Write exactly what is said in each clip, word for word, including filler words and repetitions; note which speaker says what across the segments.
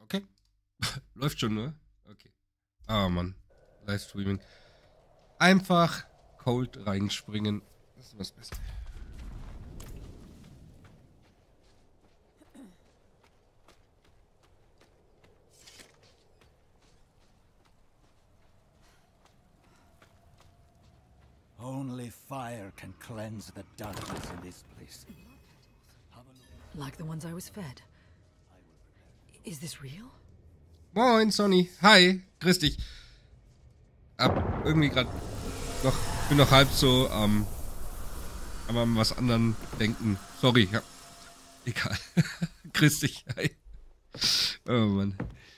Speaker 1: Okay. Läuft schon, ne? Okay. Ah, Mann. Livestreaming. Einfach cold reinspringen. Das ist das Beste.
Speaker 2: Only fire can cleanse the darkness in this place.
Speaker 3: Like the ones I was fed. Is this real?
Speaker 1: Moin, Sonny. Hi. Grüß dich. Ab irgendwie gerade noch, bin noch halb so ähm, aber an was anderen denken. Sorry, ja. Egal. Grüß dich. Hi. Oh Mann.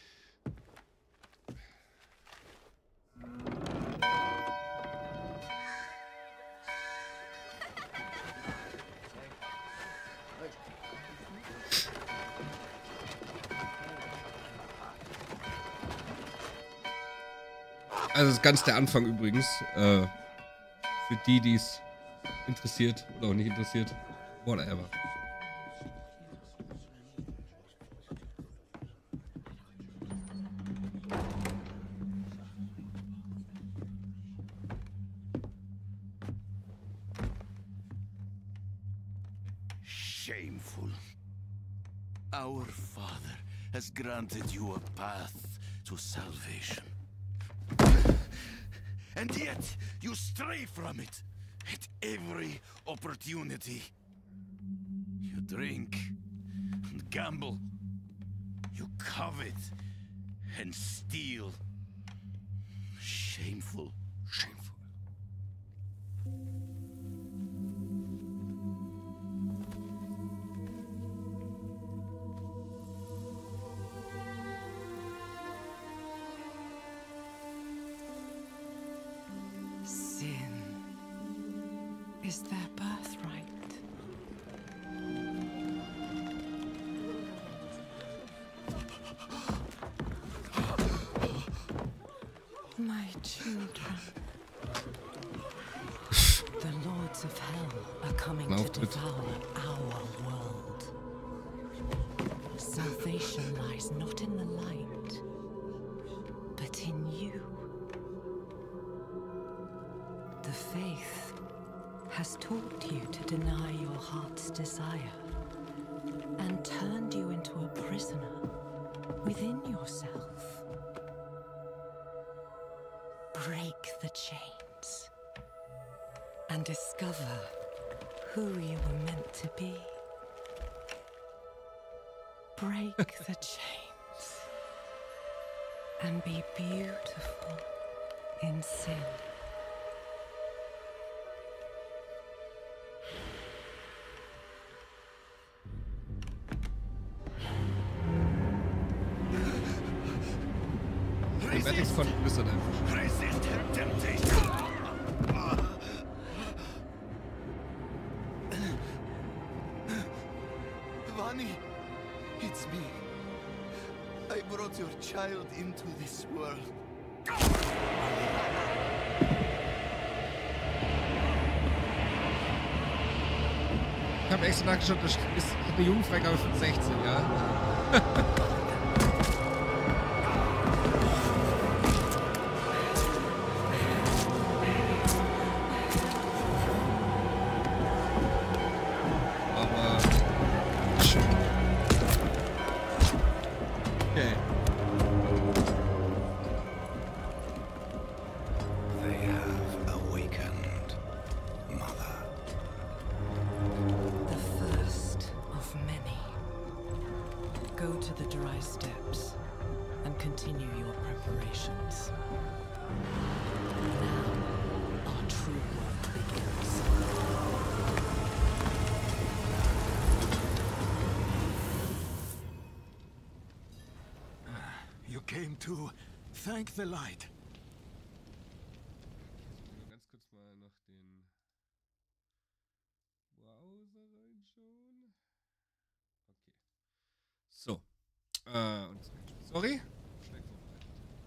Speaker 1: Also das ist ganz der Anfang übrigens. Äh, für die, die es interessiert oder auch nicht interessiert. Whatever.
Speaker 2: Shameful. Our Father has granted you a path to salvation. And yet, you stray from it at every opportunity. You drink and gamble. You covet and steal. Shameful.
Speaker 1: Shameful.
Speaker 3: Is their birthright. My children. The lords of hell are coming to devour our world. Salvation lies not in the light, but in you. The faith has taught you to deny your heart's desire and turned you into a prisoner within yourself. Break the chains and discover who you were meant to be. Break the chains and be beautiful in sin.
Speaker 1: Matrix von Blizzard einfach.
Speaker 2: Resist temptation. Vani, it's me. I brought your child into this world.
Speaker 1: Ich habe extra nachgeschaut, das ist eine Jugendfreigabe von sechzehn, ja.
Speaker 2: Came to thank the light.
Speaker 1: Ganz kurz mal noch den Browser reinschauen. Okay. So. Äh, und sorry. Schnell vorbereitet.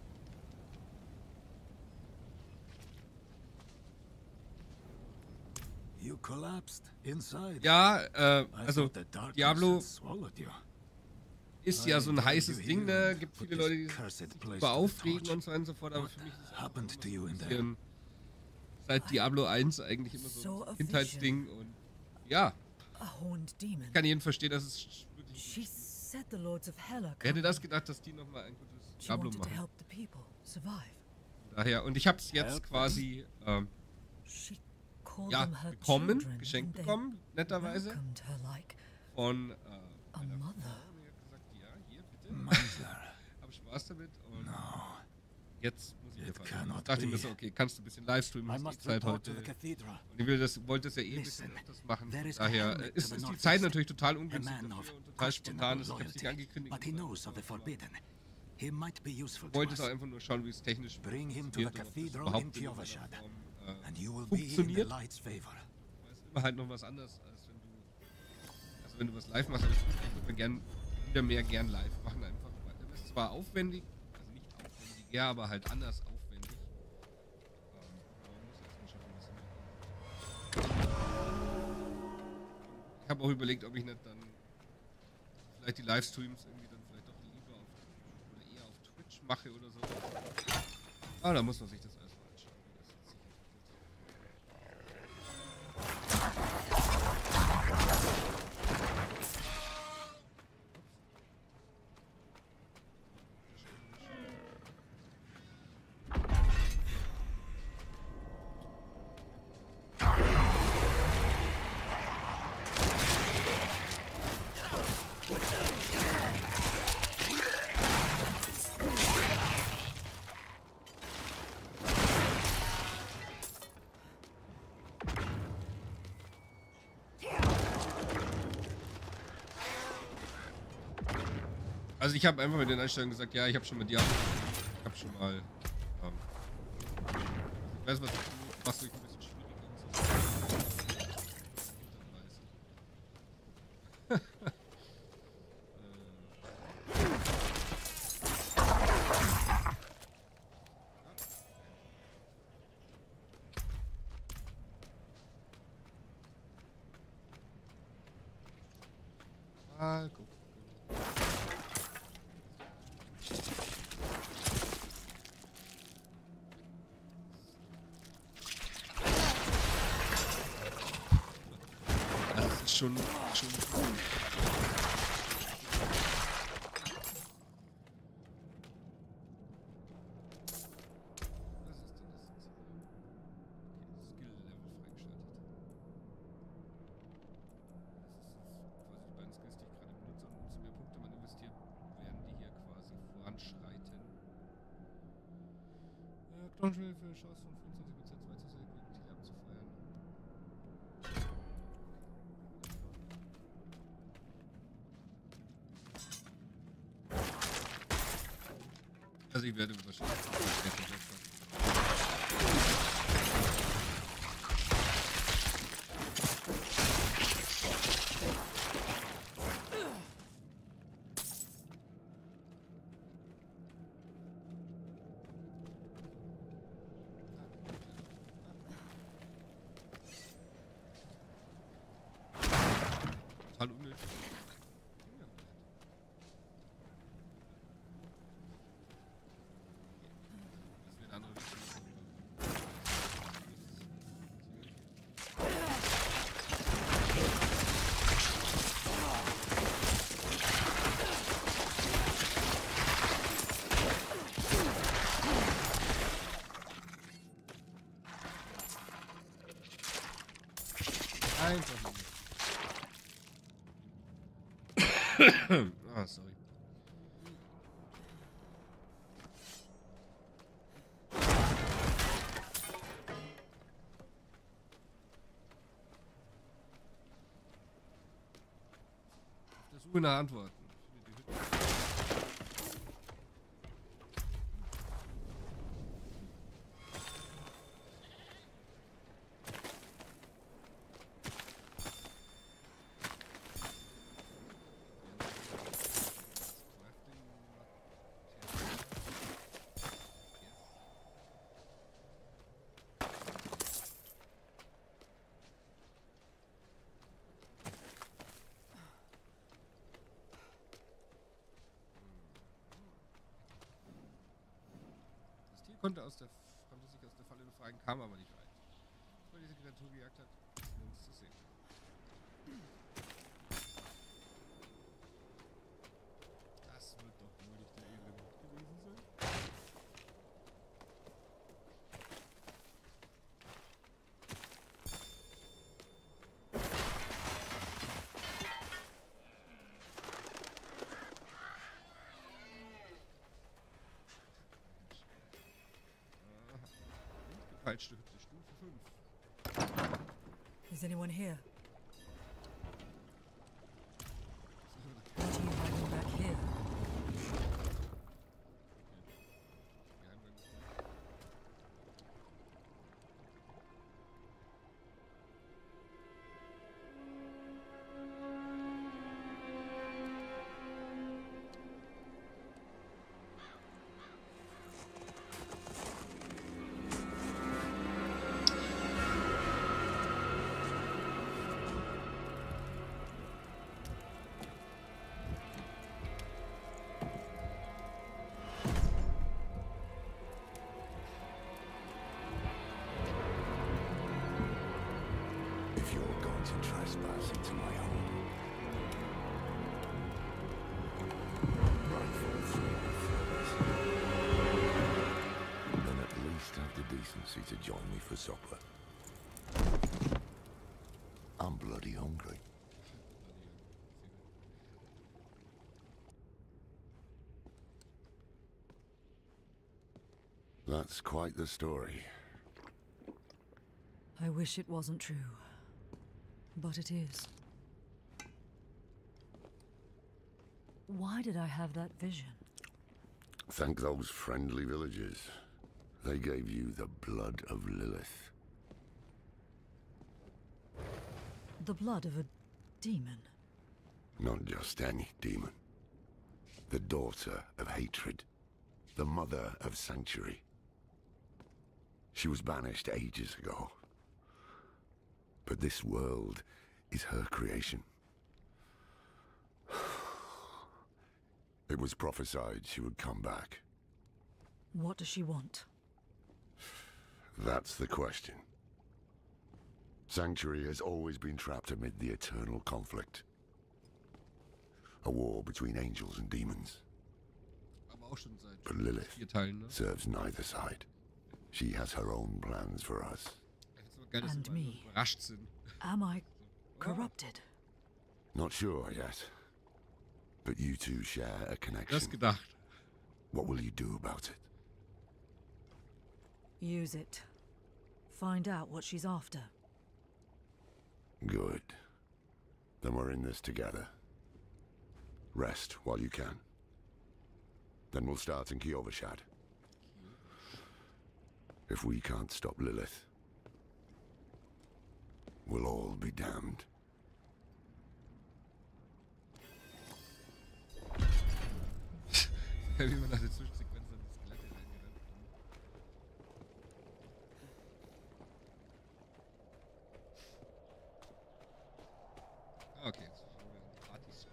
Speaker 2: You collapsed inside.
Speaker 1: Ja, äh, also Diablo. ist ja so ein heißes Ding, ne? Gibt viele Leute, die sich darüber aufregen und so weiter und so fort, aber für mich ist es einfach immer so ein bisschen seit Diablo eins eigentlich immer so ein Kindheitsding und ja, ich kann jeden verstehen, dass es wirklich gut ist. Wer hätte das gedacht, dass die nochmal ein gutes Diablo machen? Daher, und ich habe es jetzt quasi ähm, ja, bekommen, geschenkt bekommen, netterweise, von äh, meiner Frau. Die hat gesagt, ja, hier, bitte. Hab Spaß damit und jetzt muss ich einfach. Ich dachte mir so, okay, kannst du ein bisschen Livestreamen, hast die Zeit heute. Und ich will das, wollte das ja eh ein bisschen öfters machen. Daher äh, ist, ist die Zeit natürlich total ungünstig dafür und total spontan. Ich habe es nicht angekündigt. Ich wollte da einfach nur schauen, wie es technisch funktioniert und ob das überhaupt in irgendeiner Form äh, funktioniert. Weil es ist immer halt noch was anderes, als wenn du, also wenn du was live machst. Aber ich würde mir gern, wieder mehr gern live machen einfach. Das ist zwar aufwendig, also nicht aufwendig, ja, aber halt anders aufwendig. Ähm, aber man muss jetzt mal schauen, was hinbekommt. Ich habe auch überlegt, ob ich nicht dann vielleicht die Livestreams irgendwie dann vielleicht doch lieber auf oder eher auf Twitch mache oder so. Ah, da muss man sich das erstmal anschauen, wie das jetzt sich Also ich habe einfach mit den Einstellungen gesagt, ja, ich habe schon mit Diablo, ich habe schon mal, ähm, ich weiß, was ich tue, machst du ein bisschen schwieriger und so. Mal gucken. Schon, schon cool. Was ist denn das? Okay, Skill-Level freigeschaltet. Also ich werde wahrscheinlich total unnötig. Einfach nicht. Ah, sorry. Auf der Suche nach Antworten. konnte, aus der, konnte sich aus der Falle befreien, kam aber nicht weit. Weil diese Kreatur gejagt hat, um uns zu sehen. Das wird doch wohl nicht der Element gewesen sein. Peitschte Hütte, Stufe fünf.
Speaker 4: Is anyone here? What are you hiding back here?
Speaker 2: Trespass into my home. Rightful three Then at least have the decency to join me for supper. I'm bloody hungry. That's quite the story.
Speaker 4: I wish it wasn't true. But it is. Why did I have that vision?
Speaker 2: Thank those friendly villagers. They gave you the blood of Lilith.
Speaker 4: The blood of a demon?
Speaker 2: Not just any demon. The daughter of hatred. The mother of sanctuary. She was banished ages ago. But this world is her creation. It was prophesied she would come back.
Speaker 4: What does she want?
Speaker 2: That's the question. Sanctuary has always been trapped amid the eternal conflict. A war between angels and demons. But Lilith serves neither side. She has her own plans for us.
Speaker 4: And me. Am I corrupted?
Speaker 2: Not sure yet. But you two share a connection.
Speaker 1: Das gedacht.
Speaker 2: What will you do about it?
Speaker 4: Use it. Find out what she's after.
Speaker 2: Good. Then we're in this together. Rest while you can. Then we'll start in Kyovashad. If we can't stop Lilith, we'll all be damned.
Speaker 1: Wie man nach der Zwischensequenz an die Skelette reingerannt kommt. Okay, jetzt schauen wir an die Partys.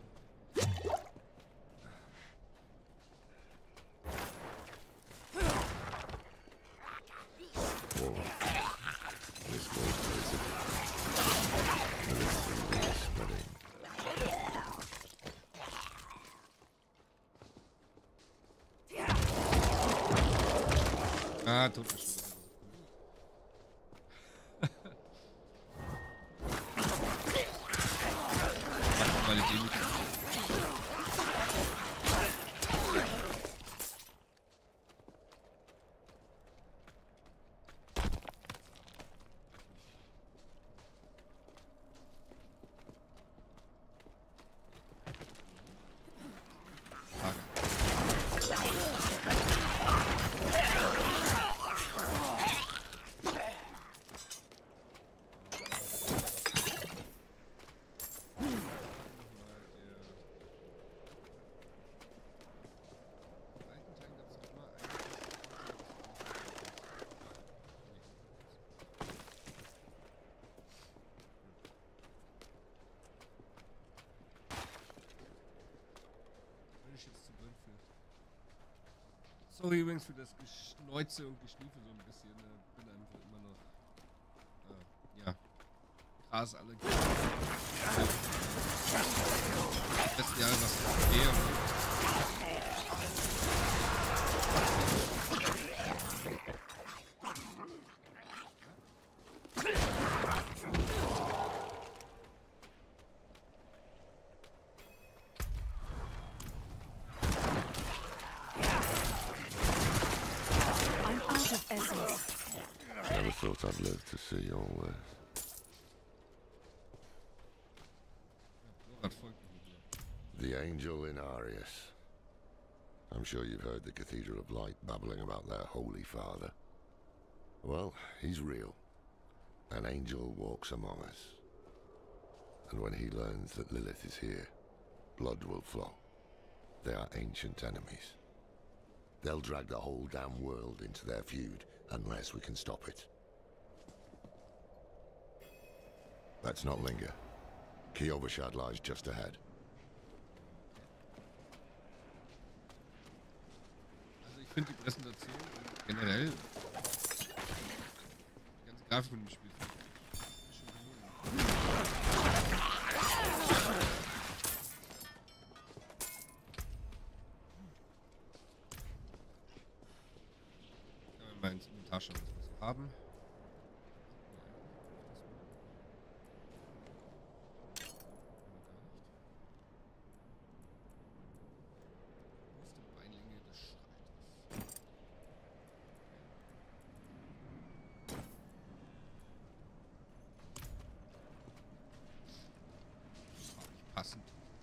Speaker 2: This water is a medicine is spreading.
Speaker 1: Ah, Totgeschwunden. Meine Demütigung. Sorry übrigens für das Geschneuze und Geschniefe so ein bisschen. Ich bin einfach immer noch. Äh, ja. Gras alle. Letzten Jahre was okay.
Speaker 2: Never thought I'd live to see all this. The Angel in Arius. I'm sure you've heard the Cathedral of Light babbling about their Holy Father. Well, he's real. An angel walks among us. And when he learns that Lilith is here, blood will flow. They are ancient enemies. They'll drag the whole damn world into their feud, unless we can stop it. Let's not linger. Kyovashad lies just ahead.
Speaker 1: Also ich finde die Präsentation generell, die ganze Grafik von dem Spiel ist schon gelungen. Kann man mal ins Inventar schauen, was wir so haben. Passend.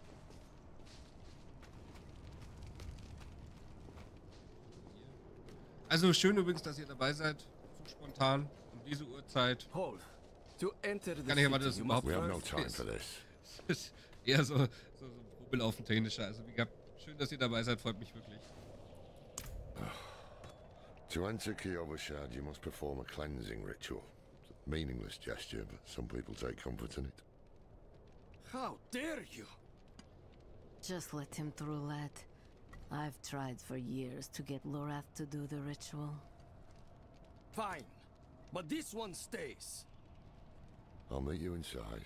Speaker 1: Also schön übrigens, dass ihr dabei seid. So spontan um diese Uhrzeit.
Speaker 5: Hold. To enter the
Speaker 1: Kann ich aber das
Speaker 5: city, you
Speaker 1: überhaupt
Speaker 2: We have no
Speaker 1: nicht.
Speaker 2: time for this.
Speaker 1: Das ist eher so, so, so ein Probelaufen technischer. Also wie gesagt, schön, dass ihr dabei seid, freut mich wirklich.
Speaker 2: To enter Kyovashad, you must perform a cleansing ritual. It's a meaningless gesture, but some people take comfort in it.
Speaker 5: How dare you?
Speaker 6: Just let him through, lad. I've tried for years to get Lorath to do the ritual.
Speaker 5: Fine. But this one stays.
Speaker 2: I'll meet you inside.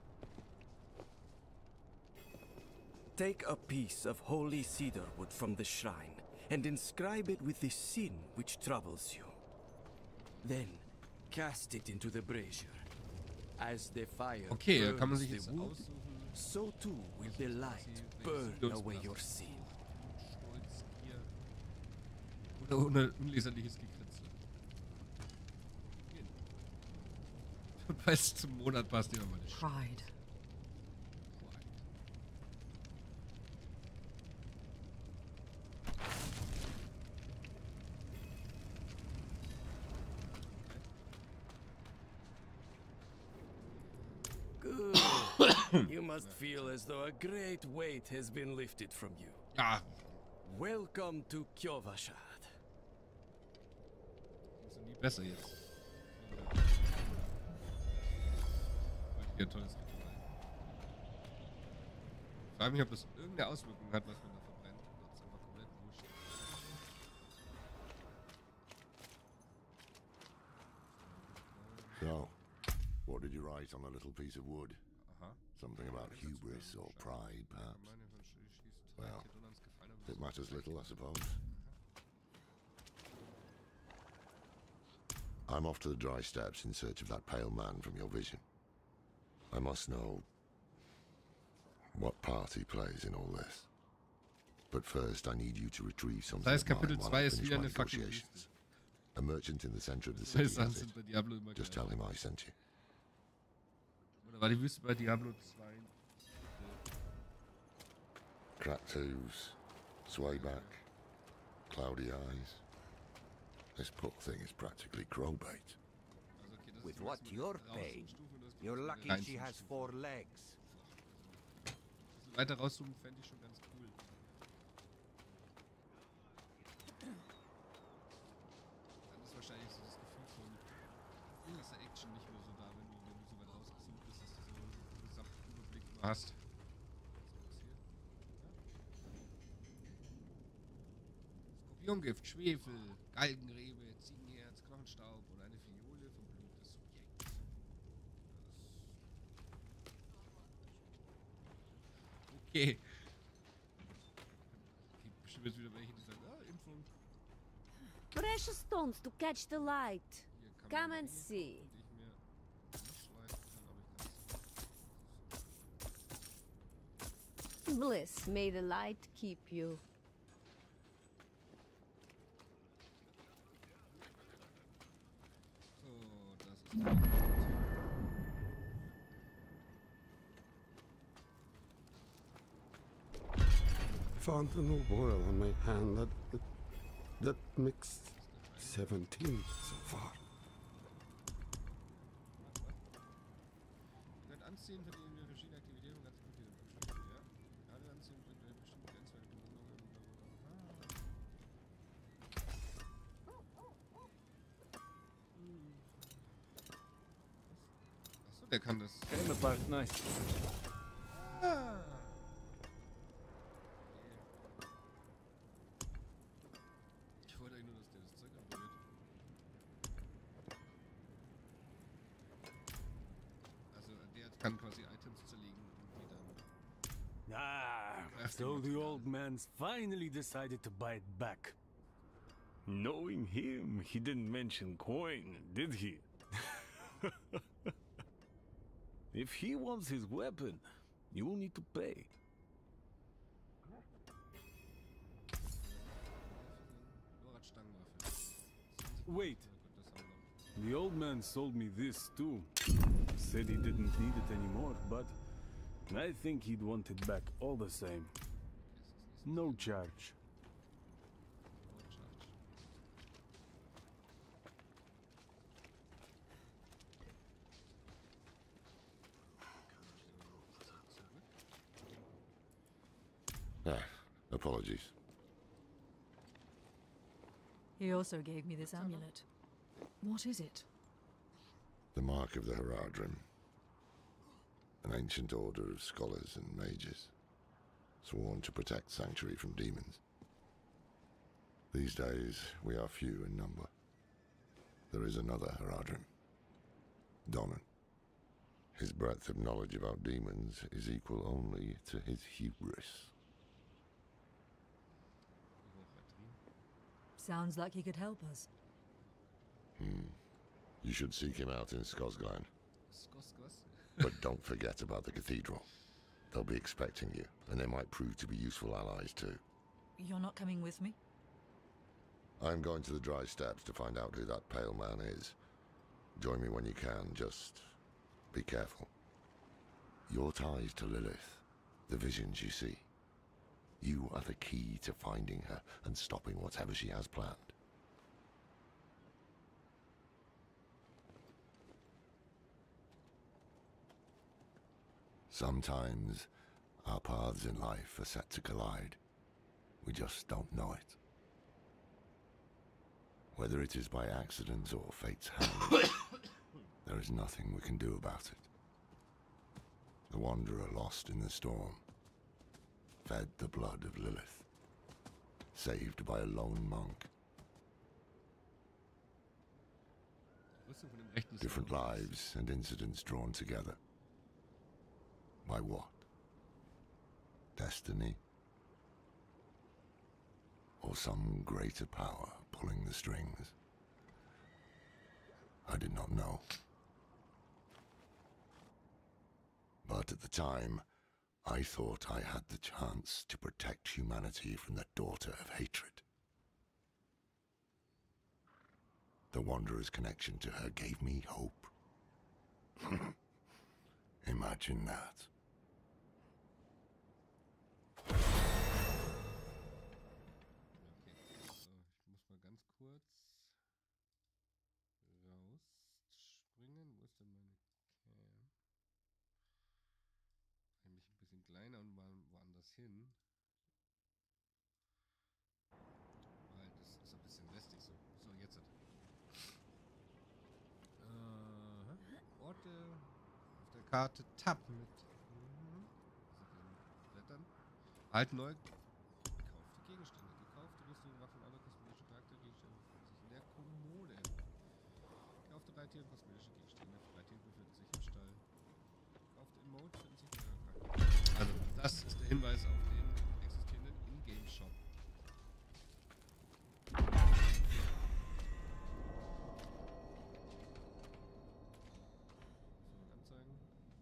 Speaker 5: Take a piece of holy cedar wood from the shrine and inscribe it with the sin which troubles you. Then cast it into the brazier. As the fire
Speaker 1: Okay, da kann man
Speaker 5: burns
Speaker 1: sich
Speaker 5: the
Speaker 1: jetzt
Speaker 5: wood,
Speaker 1: aussuchen.
Speaker 5: so too will the light burn away your sin.
Speaker 1: Stolz, Gier. Oder ohne unleserliches Gekritzel. Und weil es zum Monat passt, ja mal nicht.
Speaker 4: Pride.
Speaker 5: Good. You must feel as though a great weight has been lifted from you.
Speaker 1: Ja,
Speaker 5: Welcome to Kyovashad.
Speaker 1: ist nie besser jetzt. Hier ein tolles Ritual. Ich frage mich, ob das irgendeine Auswirkung hat, was man da verbrennt. Das ist einfach komplett wurscht.
Speaker 2: So, what did you write on a little piece of wood?
Speaker 1: Aha.
Speaker 2: Something about hubris or pride, perhaps? Well, it matters little, I suppose. I'm off to the dry steps in search of that pale man from your vision. I must know what part he plays in all this. But first, I need you to retrieve something
Speaker 1: Das heißt,
Speaker 2: of mine
Speaker 1: Kapitel
Speaker 2: while
Speaker 1: zwei
Speaker 2: I
Speaker 1: ist
Speaker 2: finish
Speaker 1: wieder
Speaker 2: my
Speaker 1: eine fucking
Speaker 2: negotiations.
Speaker 1: Wüste.
Speaker 2: A merchant in the center of the
Speaker 1: Das
Speaker 2: city has
Speaker 1: sind
Speaker 2: it.
Speaker 1: bei Diablo immer
Speaker 2: Just
Speaker 1: gleich.
Speaker 2: tell him I sent you.
Speaker 1: Oder war die Wüste bei Diablo zwei?
Speaker 2: Cracked hooves, sway back, cloudy eyes. This poor thing is practically crowbait.
Speaker 1: Also, okay, das
Speaker 7: With
Speaker 1: ist
Speaker 7: what
Speaker 1: was
Speaker 7: you're
Speaker 1: mit der
Speaker 7: paid,
Speaker 1: Rauszoomstufe und das
Speaker 7: you're
Speaker 1: mit der
Speaker 7: lucky she has
Speaker 1: Reinzoomstufe.
Speaker 7: four legs.
Speaker 1: Ein bisschen weiter rauszoomen fände ich schon ganz cool. Dann ist wahrscheinlich so das Gefühl von hier ist der Action nicht mehr so da, wenn du, wenn du so weit rausgezoomt bist, dass du so einen gesamten Überblick nur hast. Was ist hier? Ja. Das Spionngift, Schwefel, Galgenrebe, Ziegenherz, Knochenstaub oder eine Fiole vom Blut des Subjekts. Okay. Gibt bestimmt jetzt wieder welche, die sagen, ah, Impfung.
Speaker 7: Precious stones to catch the light.
Speaker 1: Hier kann
Speaker 7: Come
Speaker 1: man
Speaker 7: and
Speaker 1: die
Speaker 7: see.
Speaker 1: kaufen, die ich mir nicht leisten kann, aber ich kann
Speaker 7: Bliss, may the light keep you.
Speaker 1: So, das ist die
Speaker 8: Found a new oil on my hand that, that, that mixed seventeen so far.
Speaker 1: Ihr könnt anziehen, für die wir verschiedene Aktivitäten ganz gut hier beschriften, ja? Gerade anziehen bringt eine bestimmte grenzwerte Belohnungen. Achso, der kann das.
Speaker 5: Came apart nice.
Speaker 1: Ah. Ich wollte eigentlich nur, dass der das Zeug abberührt. Also der kann quasi Items zerlegen und die dann.
Speaker 9: Ah,
Speaker 1: Crafting
Speaker 9: so the
Speaker 1: Material.
Speaker 9: old man's finally decided to buy it back.
Speaker 10: Knowing him, he didn't mention coin, did he? If he wants his weapon, you will need to pay.
Speaker 1: Vorratstangenwaffe.
Speaker 9: Wait,
Speaker 1: Das haben wir noch.
Speaker 9: the old man sold me this too. Said he didn't need it anymore, but I think he'd want it back all the same. No charge.
Speaker 2: Ah, apologies.
Speaker 4: He also gave me this amulet. What is it?
Speaker 2: The mark of the Haradrim. An ancient order of scholars and mages, sworn to protect Sanctuary from demons. These days, we are few in number. There is another Haradrim, Donan. His breadth of knowledge about demons is equal only to his hubris.
Speaker 4: Sounds like he could help us.
Speaker 2: Hmm. You should seek him out in Skosglan.
Speaker 1: Skos, skos.
Speaker 2: But don't forget about the cathedral. They'll be expecting you, and they might prove to be useful allies too.
Speaker 4: You're not coming with me?
Speaker 2: I'm going to the Dry Steps to find out who that pale man is. Join me when you can, just be careful. Your ties to Lilith, the visions you see. You are the key to finding her and stopping whatever she has planned. Sometimes our paths in life are set to collide. We just don't know it. Whether it is by accident or fate's hand, there is nothing we can do about it. The wanderer lost in the storm, fed the blood of Lilith, saved by a lone monk.
Speaker 1: Rüstung von dem rechten
Speaker 2: Different
Speaker 1: Samurai.
Speaker 2: lives and incidents drawn together. By what? Destiny? Or some greater power pulling the strings? I did not know. But at the time, I thought I had the chance to protect humanity from the daughter of hatred. The Wanderer's connection to her gave me hope. Imagine that.
Speaker 1: Okay, so, ich muss mal ganz kurz rausspringen. Wo ist denn meine Cam? Eigentlich ein bisschen kleiner und mal woanders hin. Weil das ist ein bisschen lästig so. So, jetzt. Äh, Orte auf der Karte Tab mit mhm. Blättern. Halt neu. Gekaufte Gegenstände. Gekaufte Rüstung, Waffen, alle Kosmetik. Freitier und kosmetische Gegenstände. Freitier befindet sich im Stall. Auf dem Mode finden sich mehrere. Also, das ist der Hinweis auf den existierenden Ingame-Shop. Anzeigen.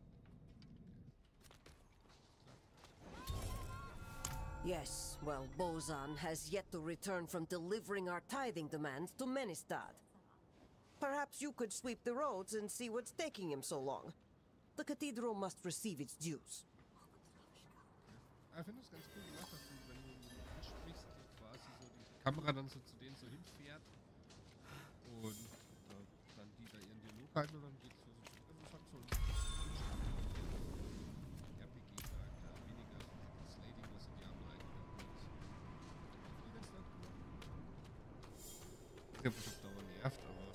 Speaker 11: Yes, well, Bozan has yet to return from delivering our tithing demands to Menestad. Perhaps you could sweep the roads and see what's taking him so long. The cathedral must receive its dues.
Speaker 1: Ich finde das ganz cool gemacht, dass du, wenn du ihn ansprichst, so quasi so die Kamera dann so zu denen so hinfährt und äh, dann die da ihren Dialog halten und dann geht's so. Also es hat so ein R P G-Charakter, weniger Slading, was in Diablo eigentlich ist. Ganz nett. Ich glaube, das auf Dauer nervt, aber.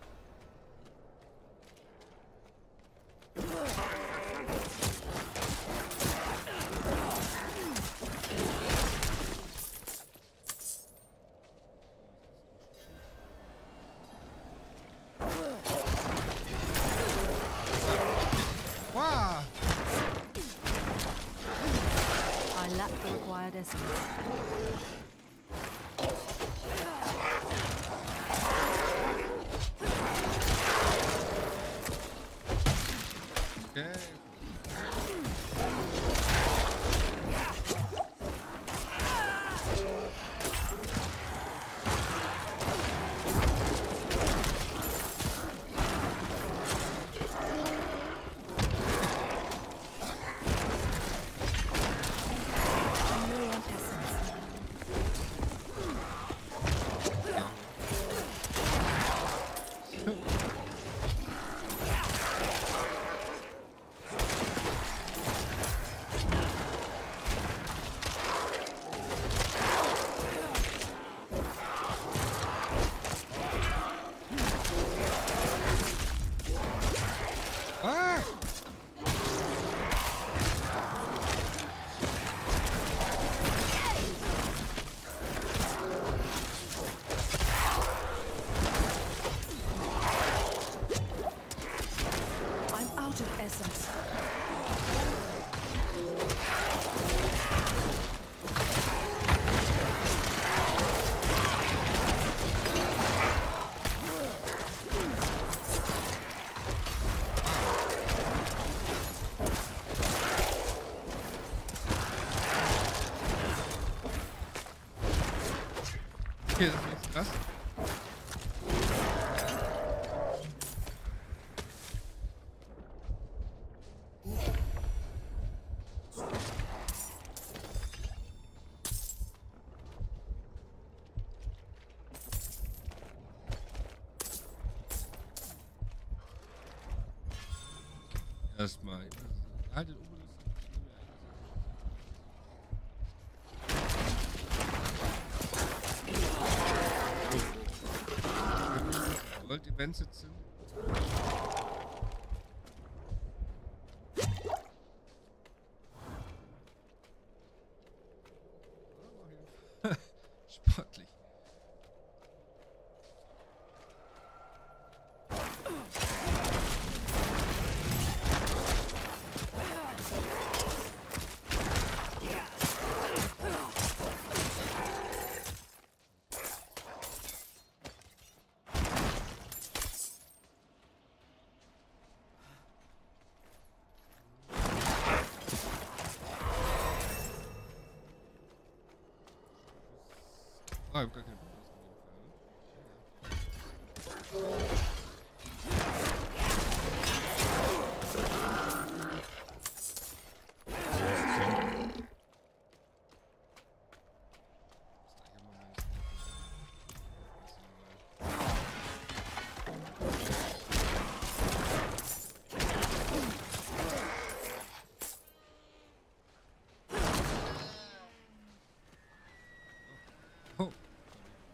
Speaker 3: I lack the required essence.
Speaker 1: Okay. Okay, das ist krass. Erstmal. Haltet Obolus. World Events jetzt sind. Sportlich. Ah, ich hab gar keine Bonus Oh.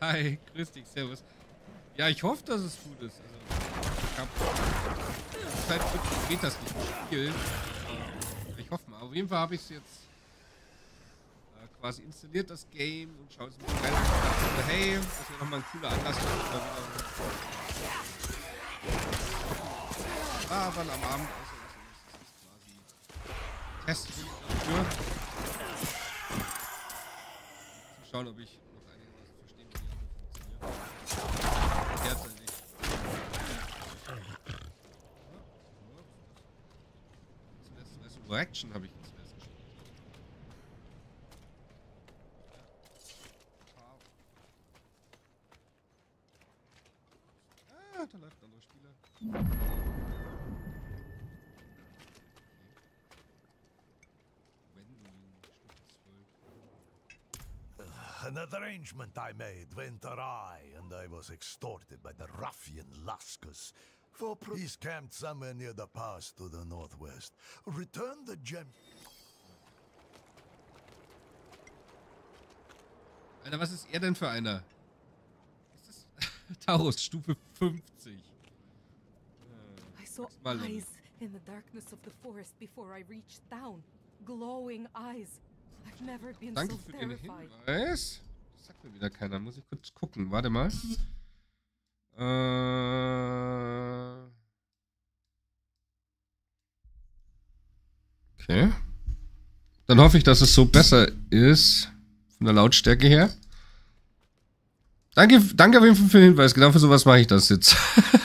Speaker 1: Hi, grüß dich, servus. Ja, ich hoffe, dass es gut ist. Also, ich hab seit vierzig Meters nicht gespielt. Ich hoffe mal. Auf jeden Fall habe ich es jetzt äh, quasi installiert, das Game, und schaue es mir rein und dachte, hey, das ist ja nochmal ein cooler Anlass. Ah, dann am Abend. Also, das ist quasi Test dafür. Zu schauen, ob ich noch einigermaßen verstehe, wie die Diablo funktioniert. Derzeitig. Zuletzt Resurrection habe ich jetzt erst gespielt. Ah, da läuft ein anderer Spieler.
Speaker 12: An arrangement I made went awry, and I was extorted by the ruffian Laskus. For he's camped somewhere near the pass to the northwest. Return the gem.
Speaker 1: Alter, was ist er denn für einer? Ist das Taurus, Stufe fünfzig.
Speaker 4: I saw
Speaker 1: Mal
Speaker 4: eyes in the darkness of the forest before I reached down. Glowing eyes. I've never been
Speaker 1: Danke
Speaker 4: so
Speaker 1: für den
Speaker 4: terrified.
Speaker 1: Hinweis. Das sagt mir wieder keiner. Muss ich kurz gucken. Warte mal. Äh. Okay. Dann hoffe ich, dass es so besser ist. Von der Lautstärke her. Danke, danke auf jeden Fall für den Hinweis. Genau für sowas mache ich das jetzt.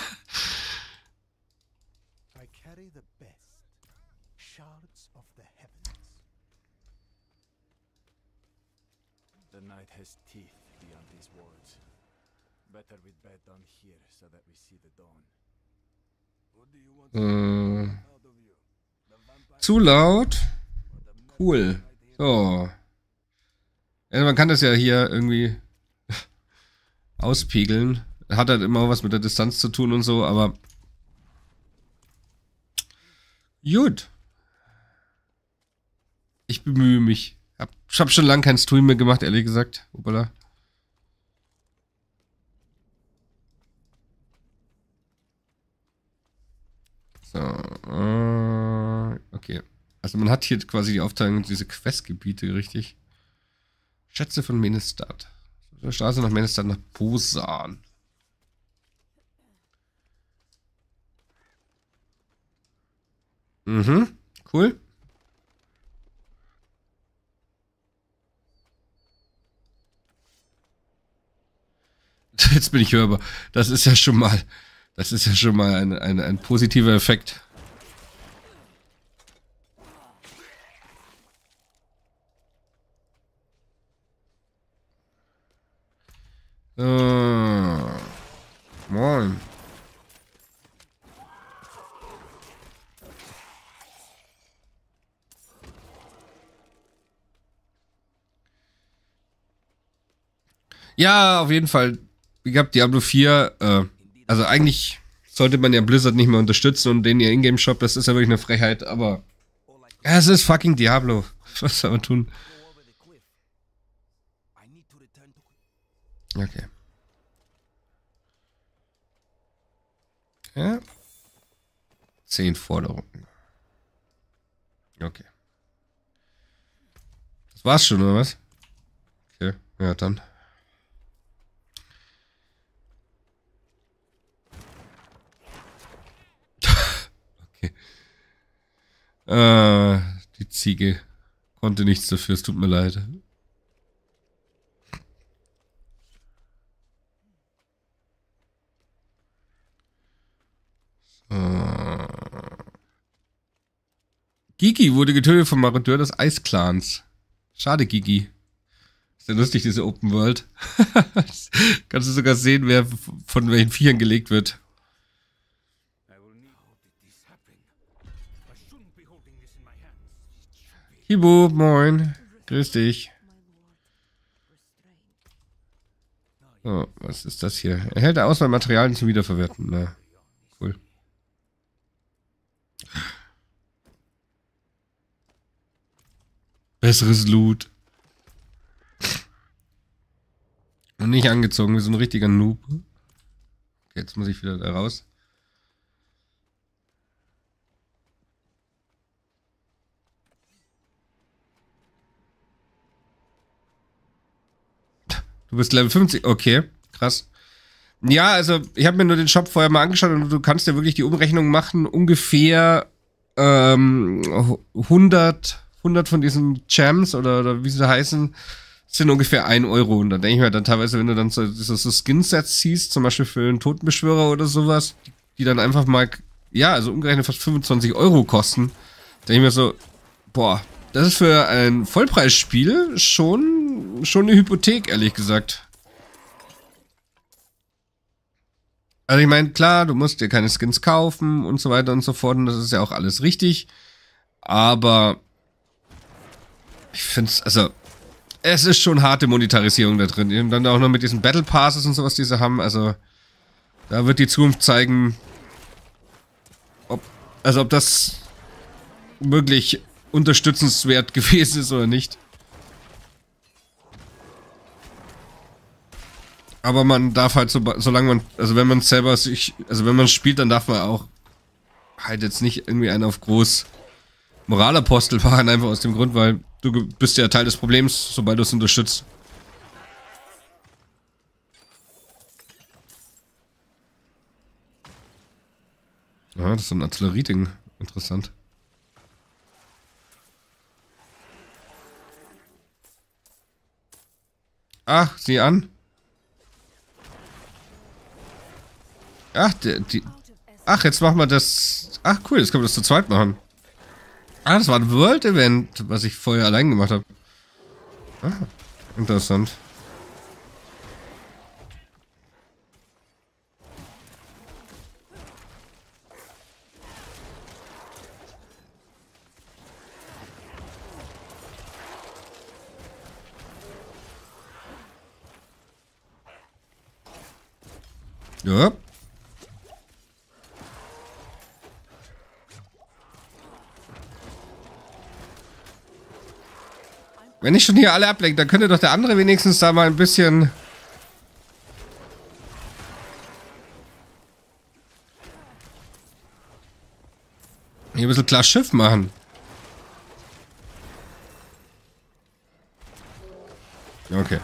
Speaker 5: The night has teeth beyond these walls. Better we'd bed down here so that we see the dawn. What do you want
Speaker 1: Äh, zu laut. Cool. So. Ja, man kann das ja hier irgendwie auspegeln. Hat halt immer was mit der Distanz zu tun und so, aber gut. Ich bemühe mich. Hab, ich habe schon lange keinen Stream mehr gemacht, ehrlich gesagt. Hoppala. So. Äh, okay. Also man hat hier quasi die Aufteilung, diese Questgebiete, richtig? Schätze von Menestad. Straße nach Menestad nach Bosan. Mhm. Cool. Jetzt bin ich hörbar. Das ist ja schon mal, das ist ja schon mal ein, ein, ein positiver Effekt. Uh, moin. Ja, auf jeden Fall. Wie gesagt, Diablo vier, äh, also eigentlich sollte man ja Blizzard nicht mehr unterstützen und den ihr Ingame-Shop, das ist ja wirklich eine Frechheit, aber ja, es ist fucking Diablo. Was soll man tun? Okay. Ja. Zehn Forderungen. Okay. Das war's schon, oder was? Okay, ja dann. Okay. Äh, die Ziege konnte nichts dafür, es tut mir leid. Uh. Gigi wurde getötet vom Marodeur des Eisclans. Schade, Gigi. Ist ja lustig, diese Open World. Kannst du sogar sehen, wer von welchen Viechern gelegt wird. Hibo, moin. Grüß dich. Oh, was ist das hier? Erhält der Auswahl Materialien zum Wiederverwerten. Na, cool. Besseres Loot. Und nicht angezogen, wie so ein richtiger Noob. Okay, jetzt muss ich wieder da raus. Du bist Level fünfzig, okay, krass. Ja, also ich habe mir nur den Shop vorher mal angeschaut und du kannst ja wirklich die Umrechnung machen. Ungefähr ähm, hundert, hundert von diesen Gems oder, oder wie sie heißen, sind ungefähr ein Euro. Und da denke ich mir dann teilweise, wenn du dann so, so, so Skin-Sets siehst, zum Beispiel für einen Totenbeschwörer oder sowas, die, die dann einfach mal, ja, also umgerechnet fast fünfundzwanzig Euro kosten, denke ich mir so, boah, das ist für ein Vollpreisspiel schon, schon eine Hypothek, ehrlich gesagt. Also ich meine, klar, du musst dir keine Skins kaufen und so weiter und so fort und das ist ja auch alles richtig. Aber ich finde es, also es ist schon harte Monetarisierung da drin. Und dann auch noch mit diesen Battle Passes und sowas, die sie haben. Also da wird die Zukunft zeigen, ob, also ob das wirklich unterstützenswert gewesen ist oder nicht. Aber man darf halt, so, solange man, also wenn man selber sich, also wenn man spielt, dann darf man auch halt jetzt nicht irgendwie einen auf groß Moralapostel machen, einfach aus dem Grund, weil du bist ja Teil des Problems, sobald du es unterstützt. Ja, das ist so ein Artillerieding. Interessant. Ach, sieh an. Ach, die, die, ach, jetzt machen wir das. Ach, cool, jetzt können wir das zu zweit machen. Ah, das war ein World-Event, was ich vorher allein gemacht habe. Ah, interessant. Ja. Wenn ich schon hier alle ablenke, dann könnte doch der andere wenigstens da mal ein bisschen... Hier ein bisschen klar Schiff machen. Okay.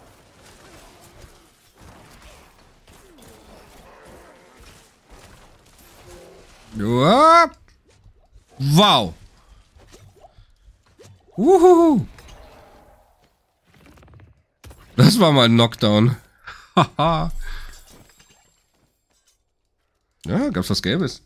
Speaker 1: Ja. Wow. Uhuhu. Das war mal ein Knockdown. Haha. Ja, gab's was Gelbes.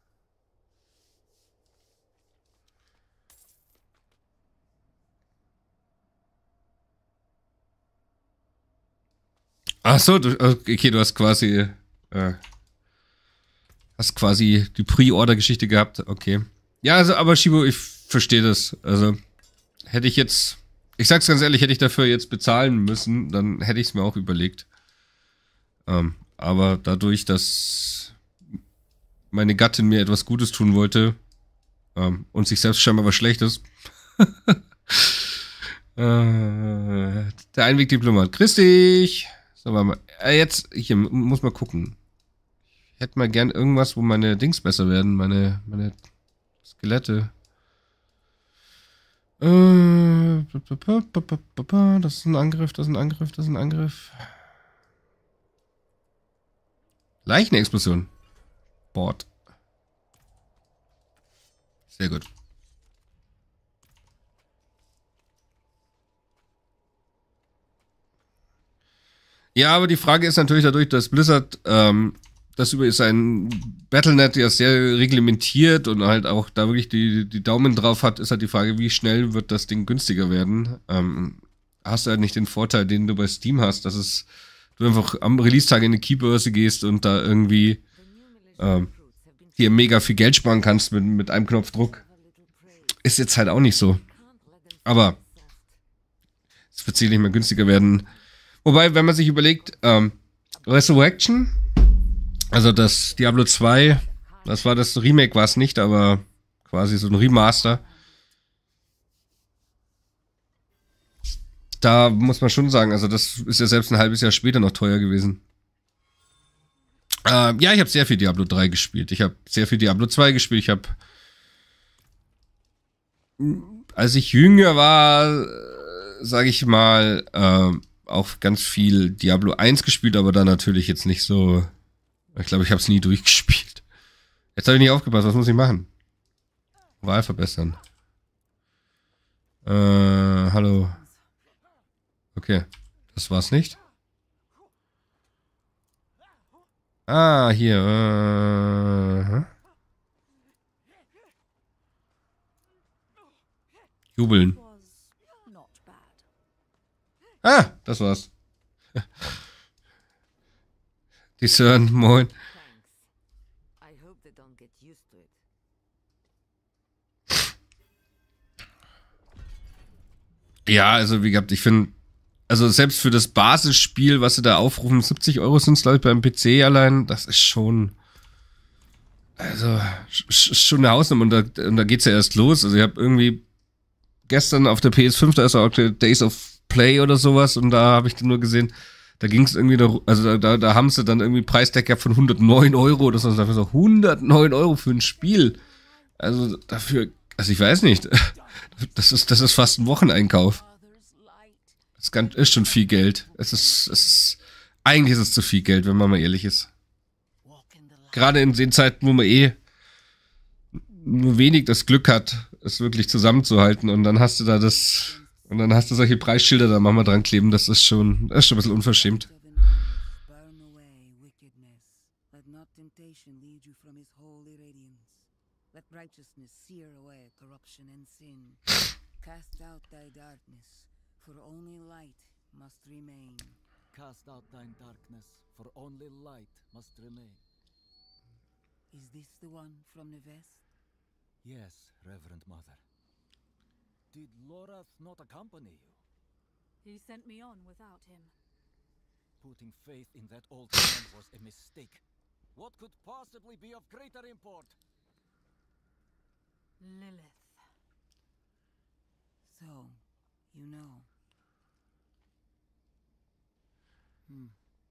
Speaker 1: Ach so, du, okay, du hast quasi äh, hast quasi die Pre-Order-Geschichte gehabt. Okay. Ja, also, aber Shibo, ich verstehe das. Also, hätte ich jetzt, ich sag's ganz ehrlich, hätte ich dafür jetzt bezahlen müssen, dann hätte ich es mir auch überlegt. Ähm, aber dadurch, dass meine Gattin mir etwas Gutes tun wollte ähm, und sich selbst scheinbar was Schlechtes. äh, der Einwegdiplomat. Grüß dich. So, warte mal. Äh, jetzt, hier, muss mal gucken. Ich hätte mal gern irgendwas, wo meine Dings besser werden, meine, meine Skelette. Äh, das ist ein Angriff, das ist ein Angriff, das ist ein Angriff. Leichenexplosion. Bord. Sehr gut. Ja, aber die Frage ist natürlich dadurch, dass Blizzard ähm, das über sein Battle Punkt net ja sehr reglementiert und halt auch da wirklich die, die Daumen drauf hat, ist halt die Frage, wie schnell wird das Ding günstiger werden. Ähm, hast du halt nicht den Vorteil, den du bei Steam hast, dass es du einfach am Release-Tag in eine Keybörse gehst und da irgendwie ähm, hier mega viel Geld sparen kannst mit, mit einem Knopfdruck. Ist jetzt halt auch nicht so. Aber es wird sicherlich nicht mehr günstiger werden. Wobei, wenn man sich überlegt, ähm, Resurrection, also das Diablo zwei, das war das Remake, war es nicht, aber quasi so ein Remaster. da muss man schon sagen, also das ist ja selbst ein halbes Jahr später noch teuer gewesen. Ähm, ja, ich habe sehr viel Diablo drei gespielt. Ich habe sehr viel Diablo zwei gespielt. Ich habe, als ich jünger war, sage ich mal, äh, auch ganz viel Diablo eins gespielt, aber dann natürlich jetzt nicht so. Ich glaube, ich habe es nie durchgespielt. Jetzt habe ich nicht aufgepasst. Was muss ich machen? Wahl verbessern. Äh, hallo. Okay, das war's nicht. Ah, hier. Äh, Jubeln. Ah, das war's. Discern, moin. Ja, also wie gesagt, ich finde, also selbst für das Basisspiel, was sie da aufrufen, siebzig Euro sind es, glaube ich, beim P C allein, das ist schon, also, schon eine Hausnummer. Und da, und da geht's ja erst los. Also ich habe irgendwie gestern auf der P S fünf, da ist auch der Days of Play oder sowas, und da habe ich dann nur gesehen, da ging es irgendwie, da, also da, da haben sie dann irgendwie Preistag gehabt von hundertneun Euro oder so. Und dafür so hundertneun Euro für ein Spiel. Also dafür, also ich weiß nicht, das ist, das ist fast ein Wocheneinkauf. Das ist schon viel Geld. Es ist, es ist, eigentlich ist es zu viel Geld, wenn man mal ehrlich ist. Gerade in den Zeiten, wo man eh nur wenig das Glück hat, es wirklich zusammenzuhalten, und dann hast du da das, und dann hast du solche Preisschilder da manchmal dran kleben, das ist schon, das ist schon ein bisschen unverschämt.
Speaker 13: For only light must remain. Cast out thine darkness, for only light must remain. Is this the one from the west? Yes, Reverend Mother. Did Lorath not accompany you?
Speaker 4: He sent me on without him.
Speaker 13: Putting faith in that old man was a mistake. What could possibly be of greater import?
Speaker 4: Lilith.
Speaker 13: So, you know. Hmm.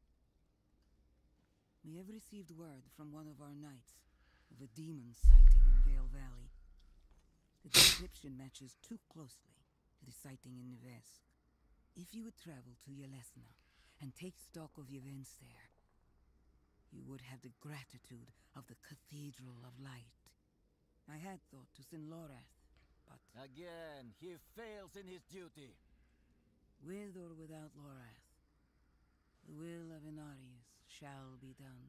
Speaker 13: We have received word from one of our knights of a demon sighting in Gale Valley. The description matches too closely to the sighting in Nevesk. If you would travel to Yelesna and take stock of the events there, you would have the gratitude of the Cathedral of Light. I had thought to send Lorath, but... Again, he fails in his duty. With or without Lorath, the will of Inarius shall be done.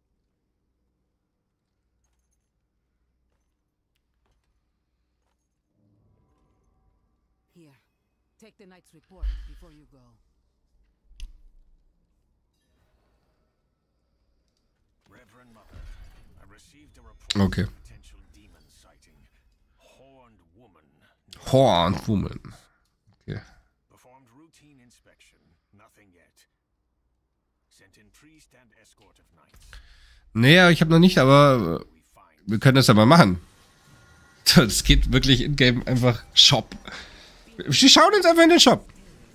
Speaker 13: Here, take the knight's report before you go.
Speaker 14: Reverend Mother, I received a report
Speaker 1: Okay.
Speaker 14: of potential demon sighting. Horned woman.
Speaker 1: Horned woman. Okay.
Speaker 14: Performed routine inspection. Nothing yet. Sent in priest and escort of knights.
Speaker 1: Naja, ich habe noch nicht, aber wir können das ja mal machen. Das geht wirklich in-game einfach Shop. Wir schauen jetzt einfach in den Shop.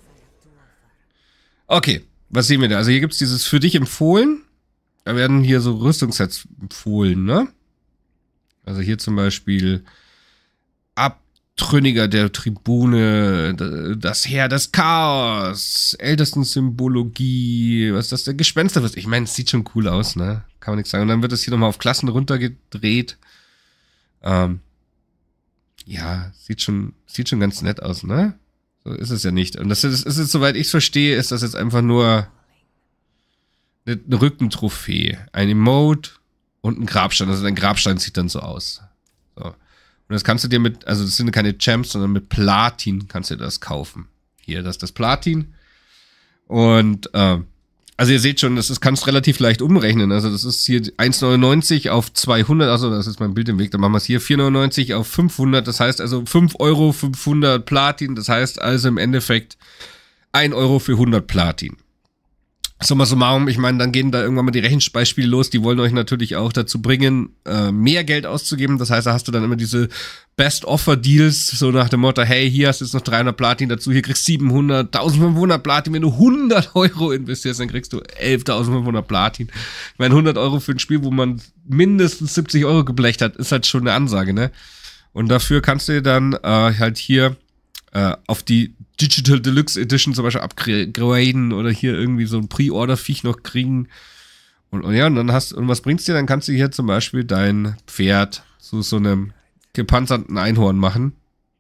Speaker 1: Okay, was sehen wir da? Also hier gibt es dieses für dich empfohlen. Da werden hier so Rüstungssets empfohlen, ne? Also hier zum Beispiel Abtrünniger der Tribune, das Heer des Chaos, ältesten Symbologie, was ist das, der Gespensterfürst. Ich meine, es sieht schon cool aus, ne? Kann man nichts sagen. Und dann wird es hier nochmal auf Klassen runtergedreht. Ähm, ja, sieht schon, sieht schon ganz nett aus, ne? So ist es ja nicht. Und das ist, ist jetzt, soweit ich es verstehe, ist das jetzt einfach nur eine, eine Rückentrophäe, ein Emote und ein Grabstein. Also dein Grabstein sieht dann so aus. So. Und das kannst du dir mit, also das sind keine Champs, sondern mit Platin kannst du dir das kaufen. Hier, das ist das Platin. Und, ähm, also ihr seht schon, das ist, kannst relativ leicht umrechnen. Also das ist hier eins neunundneunzig auf zweihundert, also das ist mein Bild im Weg, dann machen wir es hier vier neunundneunzig auf fünfhundert, das heißt also fünf Euro, fünfhundert Platin, das heißt also im Endeffekt ein Euro für hundert Platin. Summa summarum, ich meine, dann gehen da irgendwann mal die Rechenbeispiele los, die wollen euch natürlich auch dazu bringen, äh, mehr Geld auszugeben. Das heißt, da hast du dann immer diese Best-Offer-Deals, so nach dem Motto, hey, hier hast du jetzt noch dreihundert Platin dazu, hier kriegst du siebenhundert, eintausendfünfhundert Platin. Wenn du hundert Euro investierst, dann kriegst du elftausendfünfhundert Platin. Ich meine, hundert Euro für ein Spiel, wo man mindestens siebzig Euro geblecht hat, ist halt schon eine Ansage, ne? Und dafür kannst du dann äh, halt hier äh, auf die Digital Deluxe Edition zum Beispiel upgraden oder hier irgendwie so ein Pre-Order-Viech noch kriegen. Und, und ja, und dann hast und was bringt's dir? Dann kannst du hier zum Beispiel dein Pferd zu so einem gepanzerten Einhorn machen.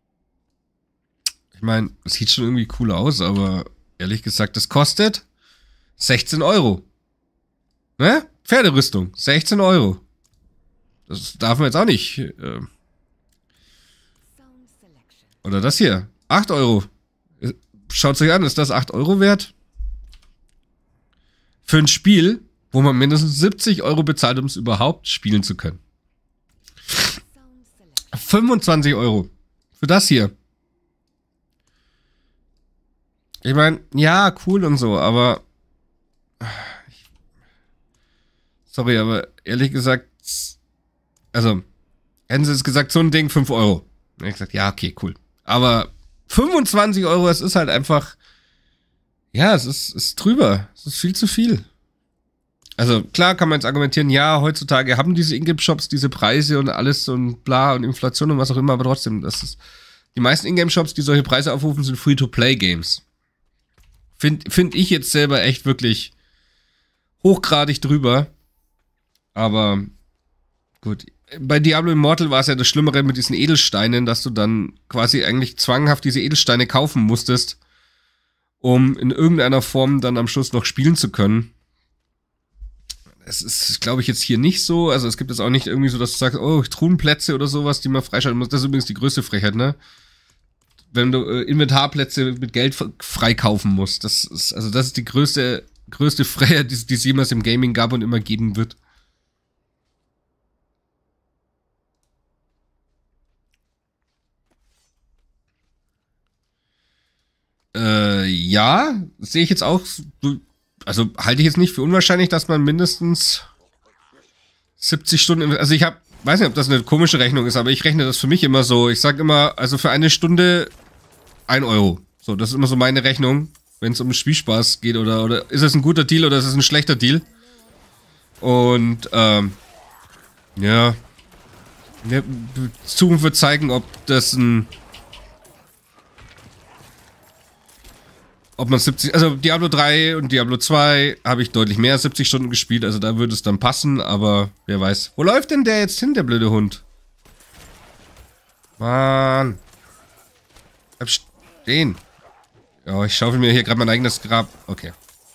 Speaker 1: Ich meine, es sieht schon irgendwie cool aus, aber ehrlich gesagt, das kostet sechzehn Euro. Ne? Pferderüstung, sechzehn Euro. Das darf man jetzt auch nicht. Äh oder das hier, acht Euro. Schaut euch an, ist das acht Euro wert? Für ein Spiel, wo man mindestens siebzig Euro bezahlt, um es überhaupt spielen zu können. fünfundzwanzig Euro. Für das hier. Ich meine, ja, cool und so, aber... Sorry, aber ehrlich gesagt... Also, hätten sie es gesagt, so ein Ding, fünf Euro. Dann hätte ich gesagt, ja, okay, cool. Aber... fünfundzwanzig Euro, es ist halt einfach, ja, es ist, ist drüber. Es ist viel zu viel. Also klar kann man jetzt argumentieren, ja, heutzutage haben diese Ingame-Shops diese Preise und alles und bla und Inflation und was auch immer, aber trotzdem, das ist, die meisten Ingame-Shops, die solche Preise aufrufen, sind Free-to-Play-Games. Finde find ich jetzt selber echt wirklich hochgradig drüber. Aber gut. Bei Diablo Immortal war es ja das Schlimmere mit diesen Edelsteinen, dass du dann quasi eigentlich zwanghaft diese Edelsteine kaufen musstest, um in irgendeiner Form dann am Schluss noch spielen zu können. Es ist, glaube ich, jetzt hier nicht so. Also es gibt jetzt auch nicht irgendwie so, dass du sagst, oh, Truhenplätze oder sowas, die man freischalten muss. Das ist übrigens die größte Frechheit, ne? Wenn du äh, Inventarplätze mit Geld freikaufen musst. Das ist, also das ist die größte, größte Frechheit, die, die es jemals im Gaming gab und immer geben wird. Äh, ja, sehe ich jetzt auch, also halte ich jetzt nicht für unwahrscheinlich, dass man mindestens siebzig Stunden, also ich habe, weiß nicht, ob das eine komische Rechnung ist, aber ich rechne das für mich immer so, ich sage immer, also für eine Stunde ein Euro. So, das ist immer so meine Rechnung, wenn es um Spielspaß geht oder, oder ist es ein guter Deal oder ist es ein schlechter Deal? Und, ähm, ja, ja Zukunft wird zeigen, ob das ein Ob man siebzig, also Diablo drei und Diablo zwei habe ich deutlich mehr als siebzig Stunden gespielt, also da würde es dann passen, aber wer weiß. Wo läuft denn der jetzt hin, der blöde Hund? Mann. Bleib stehen. Ja, ich schaufel mir hier gerade mein eigenes Grab. Okay.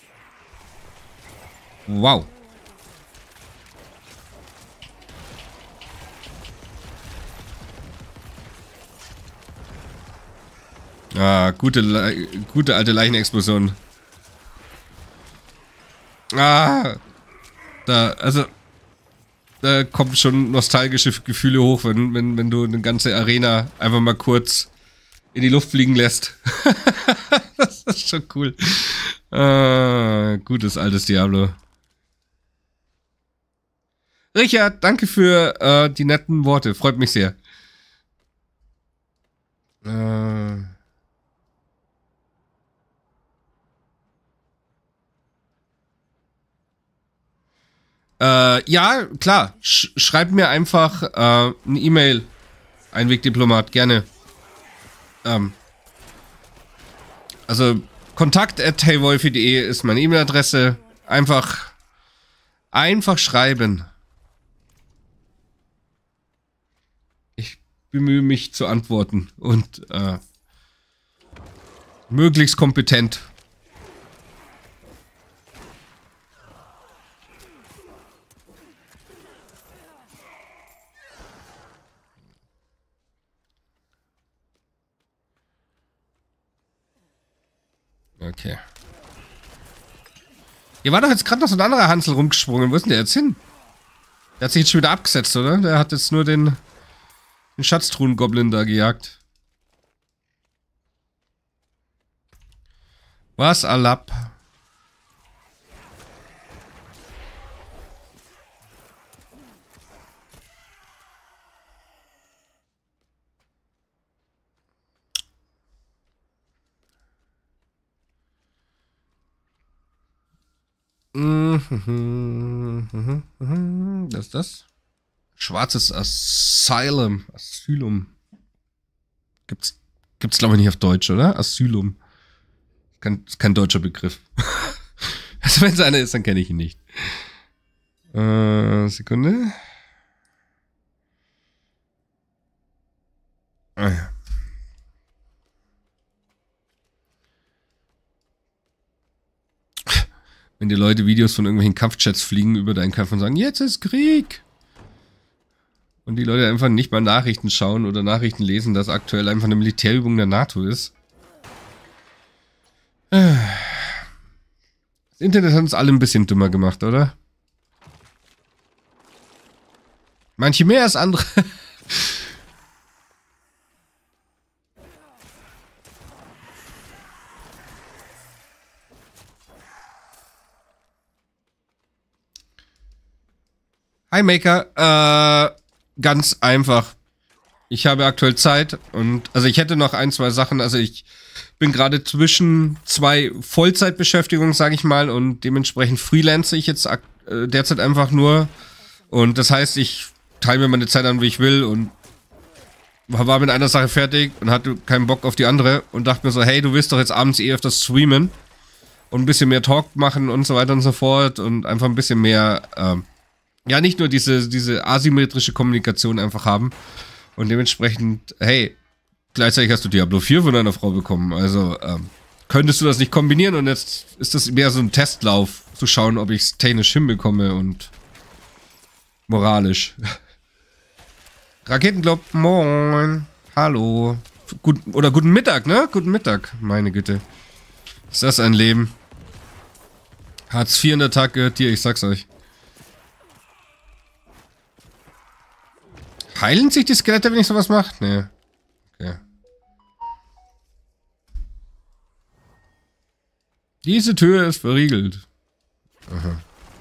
Speaker 1: Wow. Ah, gute, Le gute alte Leichenexplosion. Ah, da, also, da kommen schon nostalgische Gefühle hoch, wenn, wenn, wenn du eine ganze Arena einfach mal kurz in die Luft fliegen lässt. Das ist schon cool. Ah, gutes altes Diablo. Richard, danke für äh, die netten Worte. Freut mich sehr. Äh... Äh, ja, klar. Sch schreib mir einfach äh, eine E-Mail. Einwegdiplomat, gerne. Ähm, also, kontakt at heywolfi punkt de ist meine E-Mail-Adresse. Einfach, einfach schreiben. Ich bemühe mich zu antworten und äh, möglichst kompetent. Okay. Hier war doch jetzt gerade noch so ein anderer Hansel rumgesprungen. Wo ist denn der jetzt hin? Der hat sich jetzt schon wieder abgesetzt, oder? Der hat jetzt nur den, den Schatztruhen-Goblin da gejagt. Was, Alap? Das ist das. Schwarzes Asylum. Asylum. Gibt's, gibt's glaube ich nicht auf Deutsch, oder? Asylum. Kein, ist kein deutscher Begriff. Also wenn es einer ist, dann kenne ich ihn nicht. Äh, Sekunde. Ah ja. Wenn die Leute Videos von irgendwelchen Kampfchats fliegen über deinen Kampf und sagen, jetzt ist Krieg. Und die Leute einfach nicht mal Nachrichten schauen oder Nachrichten lesen, dass aktuell einfach eine Militärübung der NATO ist. Das Internet hat uns alle ein bisschen dümmer gemacht, oder? Manche mehr als andere. Hi Maker, äh, ganz einfach. Ich habe aktuell Zeit und, also ich hätte noch ein, zwei Sachen, also ich bin gerade zwischen zwei Vollzeitbeschäftigungen, sage ich mal, und dementsprechend freelance ich jetzt äh, derzeit einfach nur und das heißt, ich teile mir meine Zeit an, wie ich will und war mit einer Sache fertig und hatte keinen Bock auf die andere und dachte mir so, hey, du willst doch jetzt abends eh öfters streamen und ein bisschen mehr Talk machen und so weiter und so fort und einfach ein bisschen mehr, ähm, ja, nicht nur diese, diese asymmetrische Kommunikation einfach haben. Und dementsprechend, hey, gleichzeitig hast du Diablo vier von deiner Frau bekommen. Also, ähm, könntest du das nicht kombinieren? Und jetzt ist das mehr so ein Testlauf, zu schauen, ob ich es technisch hinbekomme und moralisch. Raketenglob, moin. Hallo. Gut, oder guten Mittag, ne? Guten Mittag, meine Güte. Ist das ein Leben? Hartz vier in der Tag gehört dir, ich sag's euch. Heilen sich die Skelette, wenn ich sowas mache? Nee. Okay. Diese Tür ist verriegelt. Aha.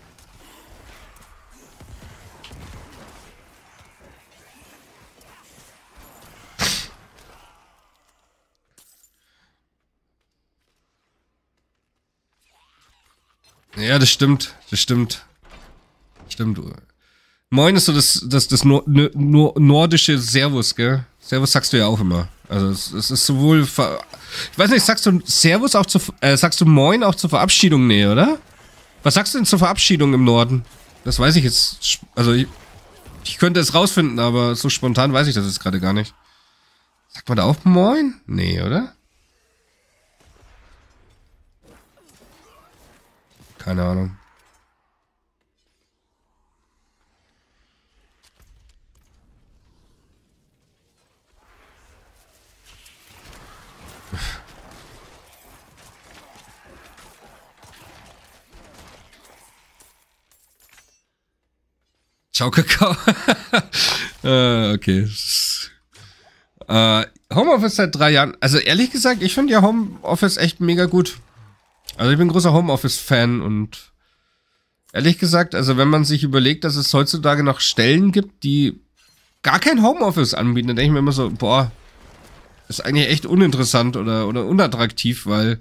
Speaker 1: Ja, das stimmt. Das stimmt. Stimmt. Moin ist so das, das, das Nor Nor nordische Servus, gell? Servus sagst du ja auch immer. Also es, es ist sowohl... Ver ich weiß nicht, sagst du Servus auch zu... Äh, sagst du Moin auch zur Verabschiedung? Nee, oder? Was sagst du denn zur Verabschiedung im Norden? Das weiß ich jetzt... Also ich, ich könnte es rausfinden, aber so spontan weiß ich das jetzt gerade gar nicht. Sagt man da auch Moin? Nee, oder? Keine Ahnung. Ciao, Kakao. äh, okay. Äh, Homeoffice seit drei Jahren. Also ehrlich gesagt, ich finde ja Homeoffice echt mega gut. Also ich bin ein großer Homeoffice-Fan und ehrlich gesagt, also wenn man sich überlegt, dass es heutzutage noch Stellen gibt, die gar kein Homeoffice anbieten, dann denke ich mir immer so, boah, ist eigentlich echt uninteressant oder, oder unattraktiv, weil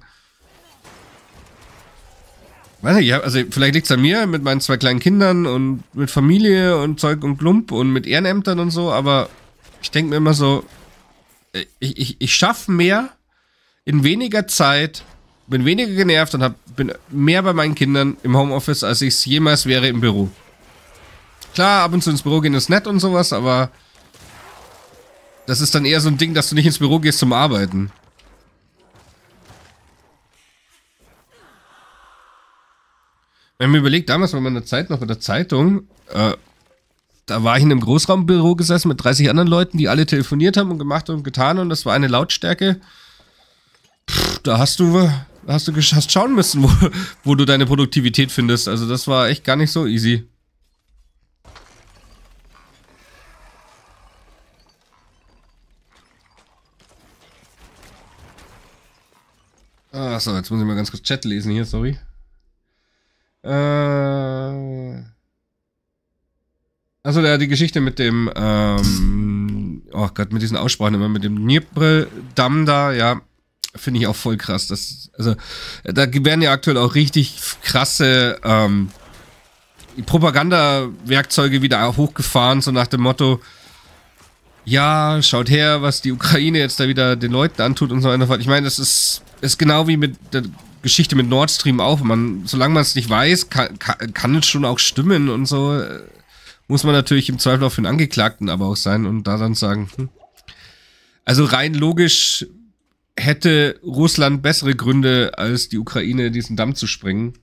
Speaker 1: weiß nicht, also vielleicht liegt es an mir mit meinen zwei kleinen Kindern und mit Familie und Zeug und Klump und mit Ehrenämtern und so, aber ich denke mir immer so, ich, ich, ich schaffe mehr in weniger Zeit, bin weniger genervt und hab, bin mehr bei meinen Kindern im Homeoffice, als ich es jemals wäre im Büro. Klar, ab und zu ins Büro gehen ist nett und sowas, aber das ist dann eher so ein Ding, dass du nicht ins Büro gehst zum Arbeiten. Wenn man überlegt, damals war meine Zeit noch in der Zeitung, äh, da war ich in einem Großraumbüro gesessen mit dreißig anderen Leuten, die alle telefoniert haben und gemacht und getan und das war eine Lautstärke. Pff, da hast du, hast du hast schauen müssen, wo, wo du deine Produktivität findest. Also das war echt gar nicht so easy. Achso, jetzt muss ich mal ganz kurz Chat lesen hier, sorry. Äh. Also ja, die Geschichte mit dem, ähm, oh Gott, mit diesen Aussprachen immer, mit dem Dnieper-Damm da, ja, finde ich auch voll krass. Das, also, da werden ja aktuell auch richtig krasse, ähm, die Propagandawerkzeuge wieder hochgefahren, so nach dem Motto, ja, schaut her, was die Ukraine jetzt da wieder den Leuten antut und so weiter. Ich meine, das ist, ist genau wie mit der Geschichte mit Nord Stream auch. Man, solange man es nicht weiß, kann, kann, kann es schon auch stimmen und so. Muss man natürlich im Zweifel auch für den Angeklagten aber auch sein und da dann sagen, hm. Also rein logisch hätte Russland bessere Gründe als die Ukraine, diesen Damm zu sprengen.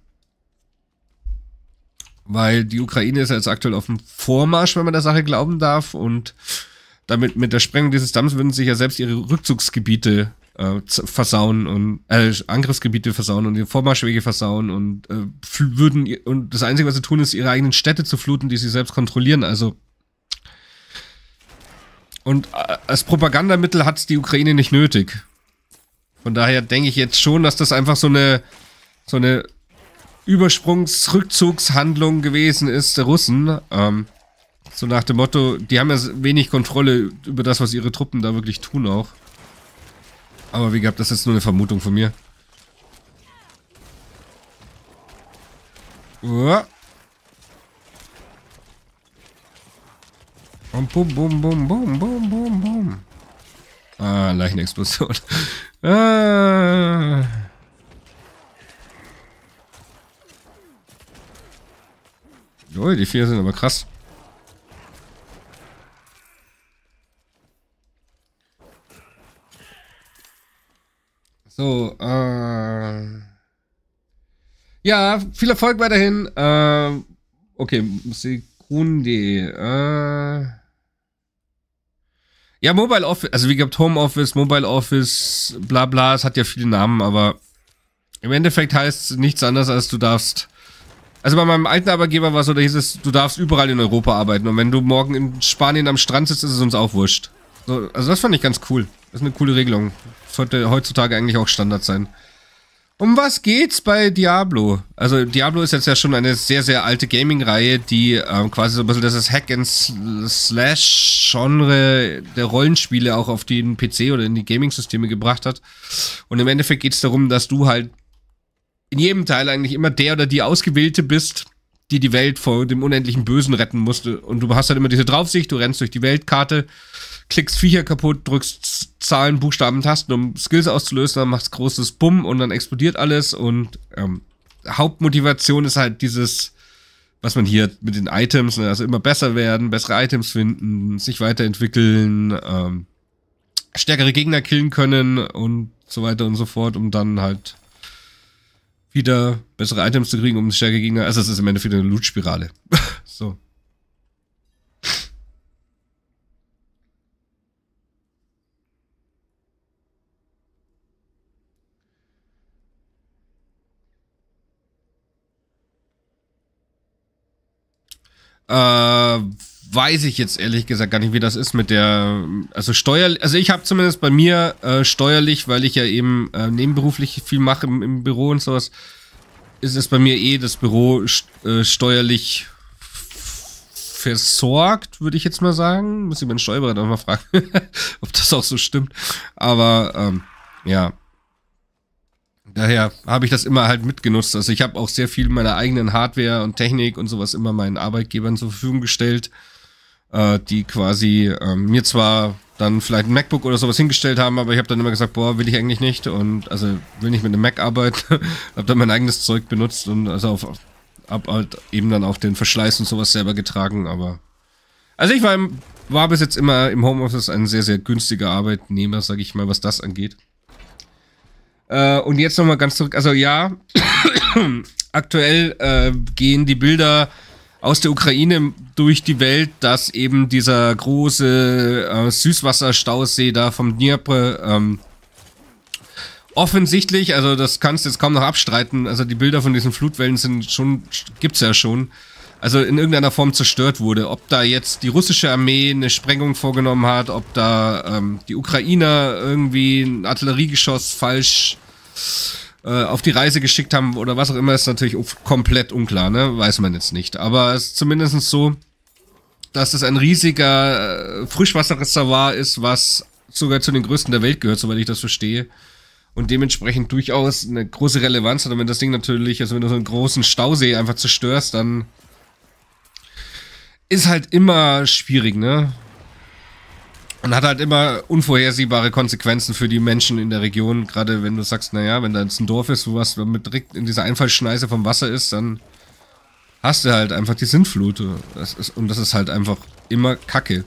Speaker 1: Weil die Ukraine ist jetzt aktuell auf dem Vormarsch, wenn man der Sache glauben darf. Und damit mit der Sprengung dieses Damms würden sich ja selbst ihre Rückzugsgebiete äh, versauen und äh, Angriffsgebiete versauen und ihre Vormarschwege versauen und äh, würden und das Einzige, was sie tun, ist ihre eigenen Städte zu fluten, die sie selbst kontrollieren. Also und äh, als Propagandamittel hat es die Ukraine nicht nötig. Von daher denke ich jetzt schon, dass das einfach so eine so eine Übersprungsrückzugshandlung gewesen ist der Russen. Ähm, so nach dem Motto, die haben ja wenig Kontrolle über das, was ihre Truppen da wirklich tun auch. Aber wie gesagt, das ist nur eine Vermutung von mir. Uah. Bum, bum, bum, bum, bum, bum, bum, bum. Ah, Leichenexplosion. ah. Oh, die vier sind aber krass. So, äh... ja, viel Erfolg weiterhin. Äh, okay, Sekunde. Äh... Ja, Mobile Office, also wie gesagt, Home Office, Mobile Office, bla bla, es hat ja viele Namen, aber im Endeffekt heißt es nichts anderes, als du darfst... Also bei meinem alten Arbeitgeber war es so, da hieß es, du darfst überall in Europa arbeiten. Und wenn du morgen in Spanien am Strand sitzt, ist es uns auch wurscht. So, also das fand ich ganz cool. Das ist eine coole Regelung. Das sollte heutzutage eigentlich auch Standard sein. Um was geht's bei Diablo? Also Diablo ist jetzt ja schon eine sehr, sehr alte Gaming-Reihe, die ähm, quasi so ein bisschen das Hack-and-Slash-Genre der Rollenspiele auch auf den P C oder in die Gaming-Systeme gebracht hat. Und im Endeffekt geht's darum, dass du halt in jedem Teil eigentlich immer der oder die Ausgewählte bist, die die Welt vor dem unendlichen Bösen retten musste. Und du hast halt immer diese Draufsicht, du rennst durch die Weltkarte, klickst Viecher kaputt, drückst Zahlen, Buchstaben, Tasten, um Skills auszulösen, dann machst großes Bumm und dann explodiert alles. Und ähm, Hauptmotivation ist halt dieses, was man hier mit den Items, ne, also immer besser werden, bessere Items finden, sich weiterentwickeln, ähm, stärkere Gegner killen können und so weiter und so fort, um dann halt wieder bessere Items zu kriegen, um stärkere Gegner. Also es ist im Endeffekt eine Loot-Spirale. so. Äh, weiß ich jetzt ehrlich gesagt gar nicht, wie das ist mit der, also Steuer, also ich habe zumindest bei mir äh, steuerlich, weil ich ja eben äh, nebenberuflich viel mache im, im Büro und sowas, ist es bei mir eh das Büro äh, steuerlich versorgt, würde ich jetzt mal sagen. Muss ich meinen Steuerberater mal fragen, ob das auch so stimmt. Aber ähm, ja, daher habe ich das immer halt mitgenutzt. Also ich habe auch sehr viel meiner eigenen Hardware und Technik und sowas immer meinen Arbeitgebern zur Verfügung gestellt, äh, die quasi äh, mir zwar dann vielleicht ein MacBook oder sowas hingestellt haben, aber ich habe dann immer gesagt, boah, will ich eigentlich nicht und also will nicht mit einem Mac arbeiten. Habe dann mein eigenes Zeug benutzt und also auf, hab halt eben dann auch den Verschleiß und sowas selber getragen, aber also ich war, im, war bis jetzt immer im Homeoffice ein sehr, sehr günstiger Arbeitnehmer, sage ich mal, was das angeht. Äh, und jetzt nochmal ganz zurück, also ja, aktuell äh, gehen die Bilder aus der Ukraine durch die Welt, dass eben dieser große äh, Süßwasserstausee da vom Dnipro ähm, offensichtlich, also das kannst du jetzt kaum noch abstreiten, also die Bilder von diesen Flutwellen sind schon, gibt's ja schon, also in irgendeiner Form zerstört wurde. Ob da jetzt die russische Armee eine Sprengung vorgenommen hat, ob da ähm, die Ukrainer irgendwie ein Artilleriegeschoss falsch äh, auf die Reise geschickt haben oder was auch immer, ist natürlich komplett unklar, ne? Weiß man jetzt nicht. Aber es ist zumindest so, dass es ein riesiger äh, Frischwasserreservoir ist, was sogar zu den größten der Welt gehört, soweit ich das verstehe. Und dementsprechend durchaus eine große Relevanz hat. Und wenn das Ding natürlich, also wenn du so einen großen Stausee einfach zerstörst, dann ist halt immer schwierig, ne? Und hat halt immer unvorhersehbare Konsequenzen für die Menschen in der Region. Gerade wenn du sagst, naja, wenn da jetzt ein Dorf ist, wo was mit direkt in dieser Einfallschneise vom Wasser ist, dann hast du halt einfach die Sintflut. Das ist, und das ist halt einfach immer Kacke.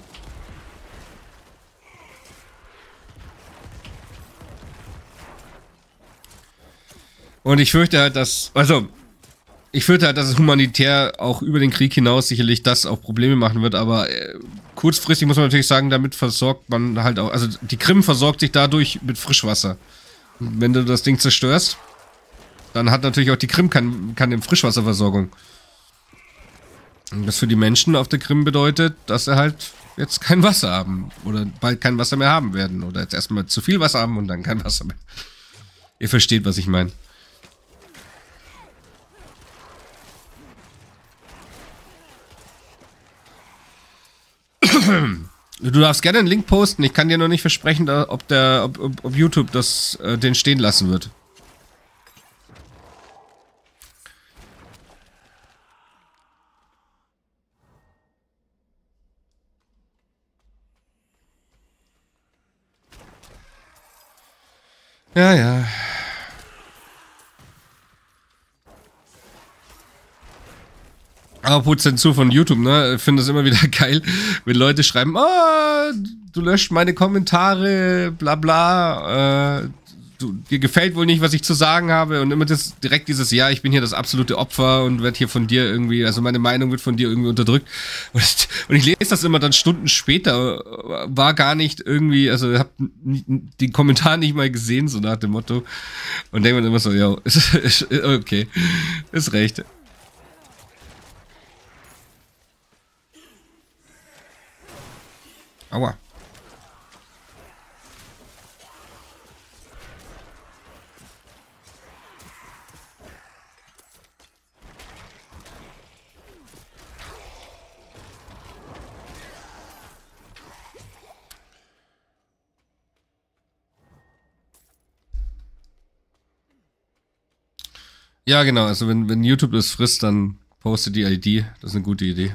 Speaker 1: Und ich fürchte halt, dass, also, ich fürchte halt, dass es humanitär auch über den Krieg hinaus sicherlich das auch Probleme machen wird, aber äh, kurzfristig muss man natürlich sagen, damit versorgt man halt auch, also die Krim versorgt sich dadurch mit Frischwasser. Und wenn du das Ding zerstörst, dann hat natürlich auch die Krim keine, keine Frischwasserversorgung. Und das für die Menschen auf der Krim bedeutet, dass sie halt jetzt kein Wasser haben oder bald kein Wasser mehr haben werden oder jetzt erstmal zu viel Wasser haben und dann kein Wasser mehr. Ihr versteht, was ich meine. Du darfst gerne einen Link posten. Ich kann dir noch nicht versprechen, ob der, ob, ob, ob YouTube das äh, den stehen lassen wird. Ja, ja. Aber Zensur von YouTube, ne? Ich finde es immer wieder geil, wenn Leute schreiben, oh, du löscht meine Kommentare, bla bla, äh, du, dir gefällt wohl nicht, was ich zu sagen habe und immer das direkt dieses, ja, ich bin hier das absolute Opfer und werde hier von dir irgendwie, also meine Meinung wird von dir irgendwie unterdrückt. Und, und ich lese das immer dann Stunden später, war gar nicht irgendwie, also hab den Kommentar nicht mal gesehen, so nach dem Motto. Und denke mir immer so, ja, okay, ist recht. Aua. Ja, genau, also wenn, wenn YouTube das frisst, dann poste die I D. Das ist eine gute Idee.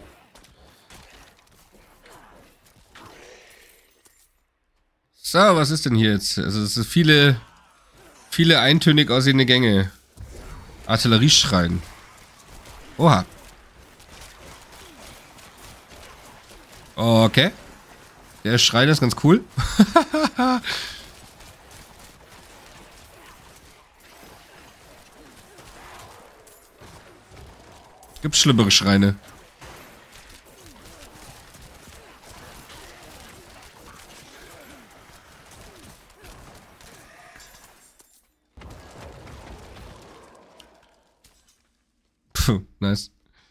Speaker 1: So, was ist denn hier jetzt? Also es sind viele, viele eintönig aussehende Gänge. Artillerieschrein. Oha. Okay. Der Schrein ist ganz cool. Gibt schlimmere Schreine. Puh, nice.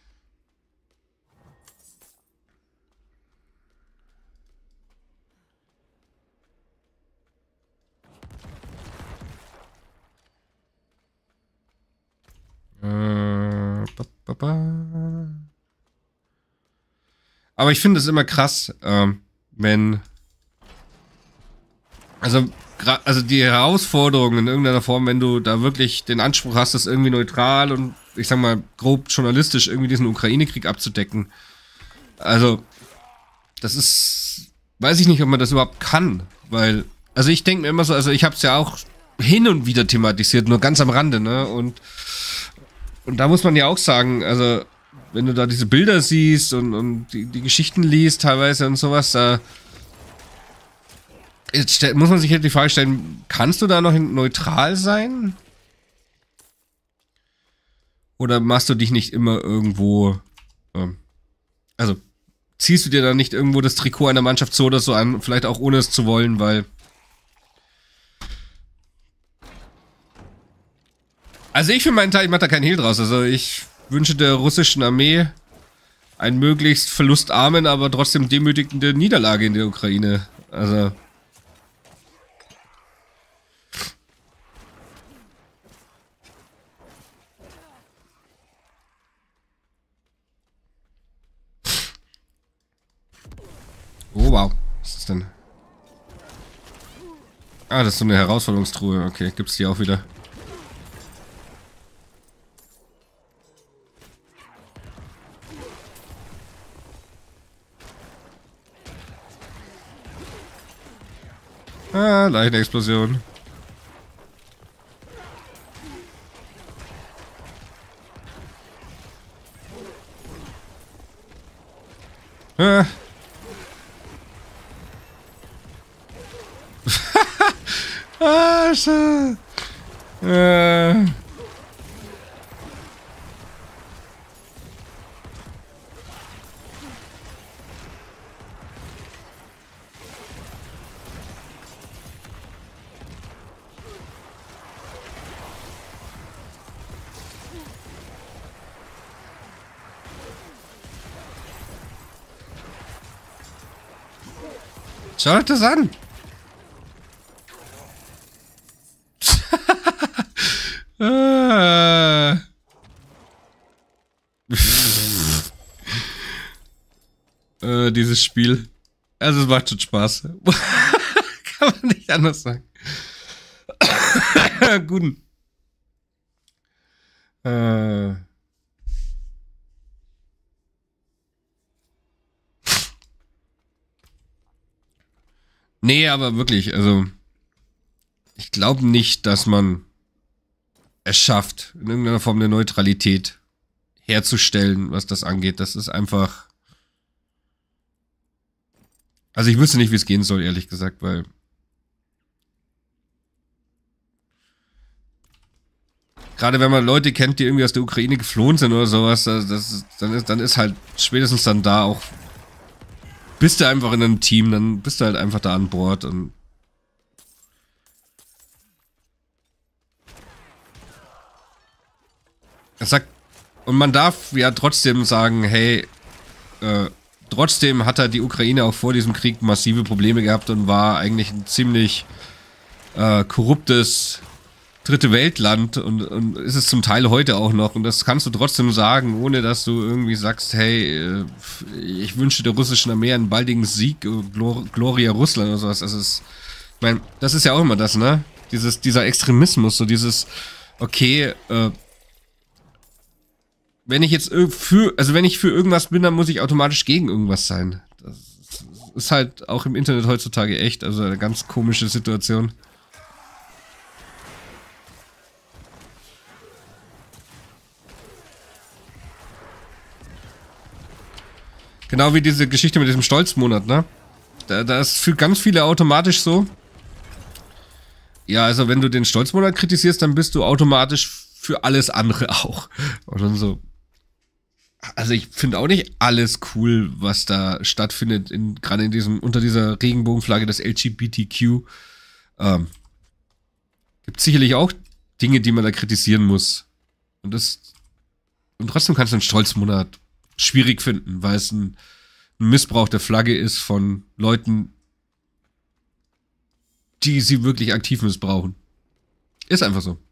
Speaker 1: Äh, ba, ba, ba. Aber ich finde es immer krass, ähm, wenn... Also, also die Herausforderung in irgendeiner Form, wenn du da wirklich den Anspruch hast, das irgendwie neutral und, ich sag mal, grob journalistisch irgendwie diesen Ukraine-Krieg abzudecken. Also, das ist... Weiß ich nicht, ob man das überhaupt kann, weil... Also ich denke mir immer so, also ich habe es ja auch hin und wieder thematisiert, nur ganz am Rande, ne, und... Und da muss man ja auch sagen, also, wenn du da diese Bilder siehst und, und die, die Geschichten liest teilweise und sowas, da jetzt muss man sich halt die Frage stellen, kannst du da noch neutral sein? Oder machst du dich nicht immer irgendwo, ähm, also, ziehst du dir da nicht irgendwo das Trikot einer Mannschaft so oder so an, vielleicht auch ohne es zu wollen, weil... Also ich für meinen Teil, ich mache da keinen Hehl draus. Also ich wünsche der russischen Armee einen möglichst verlustarmen, aber trotzdem demütigende Niederlage in der Ukraine. Also... Oh wow, was ist das denn? Ah, das ist so eine Herausforderungstruhe. Okay, gibt's die auch wieder. Ah, Leichenexplosion. Ah. Ah, schade. Äh. Schaut das an! ah. äh, dieses Spiel. Also es macht schon Spaß. Kann man nicht anders sagen. Guten. Äh. Nee, aber wirklich, also ich glaube nicht, dass man es schafft, in irgendeiner Form eine Neutralität herzustellen, was das angeht. Das ist einfach... Also ich wüsste nicht, wie es gehen soll, ehrlich gesagt, weil... Gerade wenn man Leute kennt, die irgendwie aus der Ukraine geflohen sind oder sowas, das, das, dann, ist, dann ist halt spätestens dann da auch... Bist du einfach in einem Team, dann bist du halt einfach da an Bord und... Er sagt, und man darf ja trotzdem sagen, hey, äh, trotzdem hat er die Ukraine auch vor diesem Krieg massive Probleme gehabt und war eigentlich ein ziemlich äh, korruptes dritte Weltland und, und ist es zum Teil heute auch noch. Und das kannst du trotzdem sagen, ohne dass du irgendwie sagst, hey, ich wünsche der russischen Armee einen baldigen Sieg, Glor Gloria Russland oder sowas. Also es, ich meine, das ist ja auch immer das, ne? Dieses, dieser Extremismus, so dieses, okay, äh, wenn ich jetzt für, also wenn ich für irgendwas bin, dann muss ich automatisch gegen irgendwas sein. Das ist halt auch im Internet heutzutage echt, also eine ganz komische Situation. Genau wie diese Geschichte mit diesem Stolzmonat, ne? Da, da ist für ganz viele automatisch so. Ja, also wenn du den Stolzmonat kritisierst, dann bist du automatisch für alles andere auch. Und dann so. Also ich finde auch nicht alles cool, was da stattfindet, in, gerade in diesem, unter dieser Regenbogenflagge des L G B T Q. Ähm, gibt sicherlich auch Dinge, die man da kritisieren muss. Und das, und trotzdem kannst du einen Stolzmonat schwierig finden, weil es ein, ein Missbrauch der Flagge ist von Leuten, die sie wirklich aktiv missbrauchen. Ist einfach so.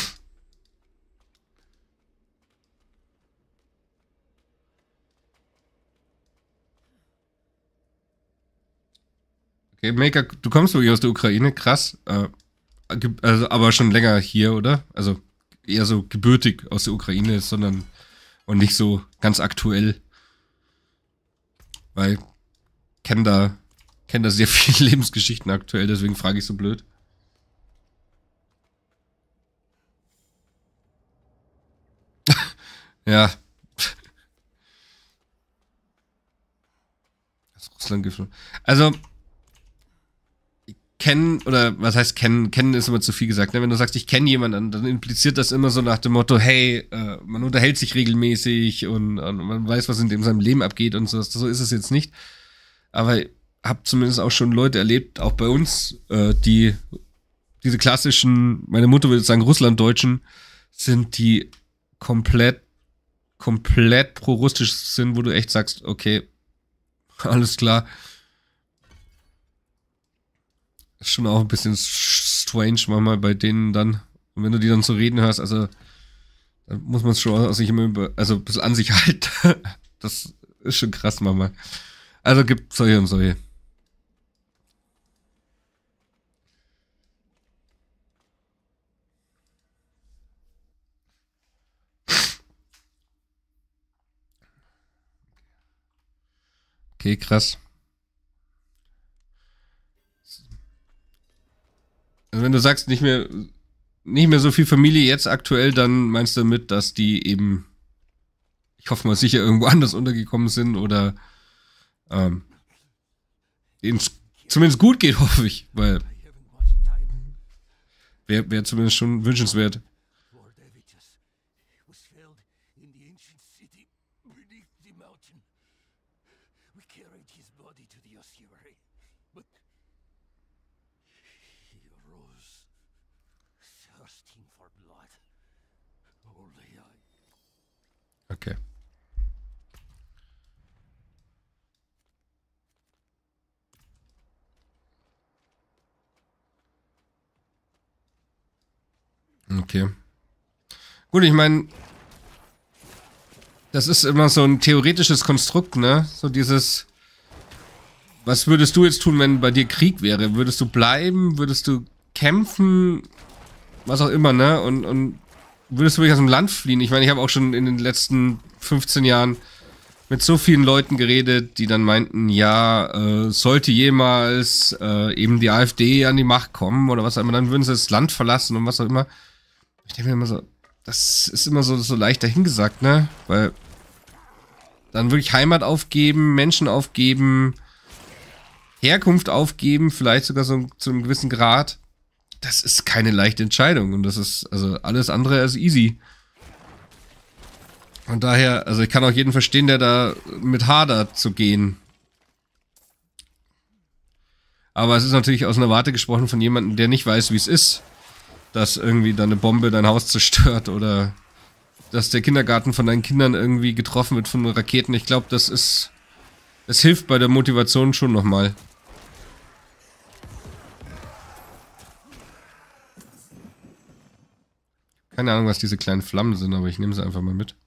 Speaker 1: Okay, Maker, du kommst wirklich aus der Ukraine, krass. Äh, also, aber schon länger hier, oder? Also eher so gebürtig aus der Ukraine, sondern und nicht so ganz aktuell. Weil kenn da, kenn da sehr viele Lebensgeschichten aktuell, deswegen frage ich so blöd. Ja. Aus Russland geflohen. Also, kennen, oder was heißt kennen, kennen ist immer zu viel gesagt, ne? Wenn du sagst, ich kenne jemanden, dann impliziert das immer so nach dem Motto, hey, äh, man unterhält sich regelmäßig und, und man weiß, was in dem seinem Leben abgeht und so. So ist es jetzt nicht. Aber ich habe zumindest auch schon Leute erlebt, auch bei uns, äh, die diese klassischen, meine Mutter würde sagen Russlanddeutschen, sind, die komplett, komplett pro-russisch sind, wo du echt sagst, okay, alles klar. Ist schon auch ein bisschen strange manchmal bei denen dann. Und wenn du die dann so reden hörst, also da muss man es schon sich immer über, also ein bisschen an sich halten. Das ist schon krass manchmal. Also gibt solche und solche. Okay, krass. wenn du sagst, nicht mehr, nicht mehr so viel Familie jetzt aktuell, dann meinst du damit, dass die eben, ich hoffe mal, sicher irgendwo anders untergekommen sind oder ähm, denen es zumindest gut geht, hoffe ich, weil wäre wär zumindest schon wünschenswert. Okay. Okay. Gut, ich meine, das ist immer so ein theoretisches Konstrukt, ne? So dieses, was würdest du jetzt tun, wenn bei dir Krieg wäre? Würdest du bleiben? Würdest du kämpfen? Was auch immer, ne? Und, und würdest du wirklich aus dem Land fliehen? Ich meine, ich habe auch schon in den letzten fünfzehn Jahren mit so vielen Leuten geredet, die dann meinten, ja, äh, sollte jemals äh, eben die AfD an die Macht kommen oder was auch immer, dann würden sie das Land verlassen und was auch immer. Ich denke mir immer so, das ist immer so, so leicht dahingesagt, ne? Weil dann wirklich Heimat aufgeben, Menschen aufgeben, Herkunft aufgeben, vielleicht sogar so zu einem gewissen Grad. Das ist keine leichte Entscheidung und das ist, also alles andere als easy. Und daher, also ich kann auch jeden verstehen, der da mit hadert zu gehen. Aber es ist natürlich aus einer Warte gesprochen von jemandem, der nicht weiß, wie es ist, dass irgendwie da eine Bombe dein Haus zerstört oder dass der Kindergarten von deinen Kindern irgendwie getroffen wird von Raketen. Ich glaube, das ist, das hilft bei der Motivation schon nochmal. Keine Ahnung, was diese kleinen Flammen sind, aber ich nehme sie einfach mal mit.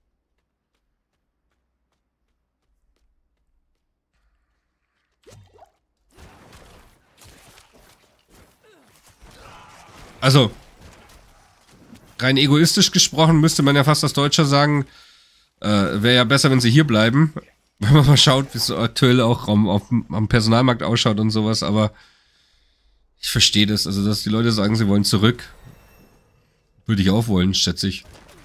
Speaker 1: Also, rein egoistisch gesprochen müsste man ja fast als Deutscher sagen, äh, wäre ja besser, wenn sie hier bleiben. Wenn man mal schaut, wie es so aktuell auch am, auf, am Personalmarkt ausschaut und sowas, aber ich verstehe das. Also, dass die Leute sagen, sie wollen zurück. Würde ich auch wollen, schätze ich.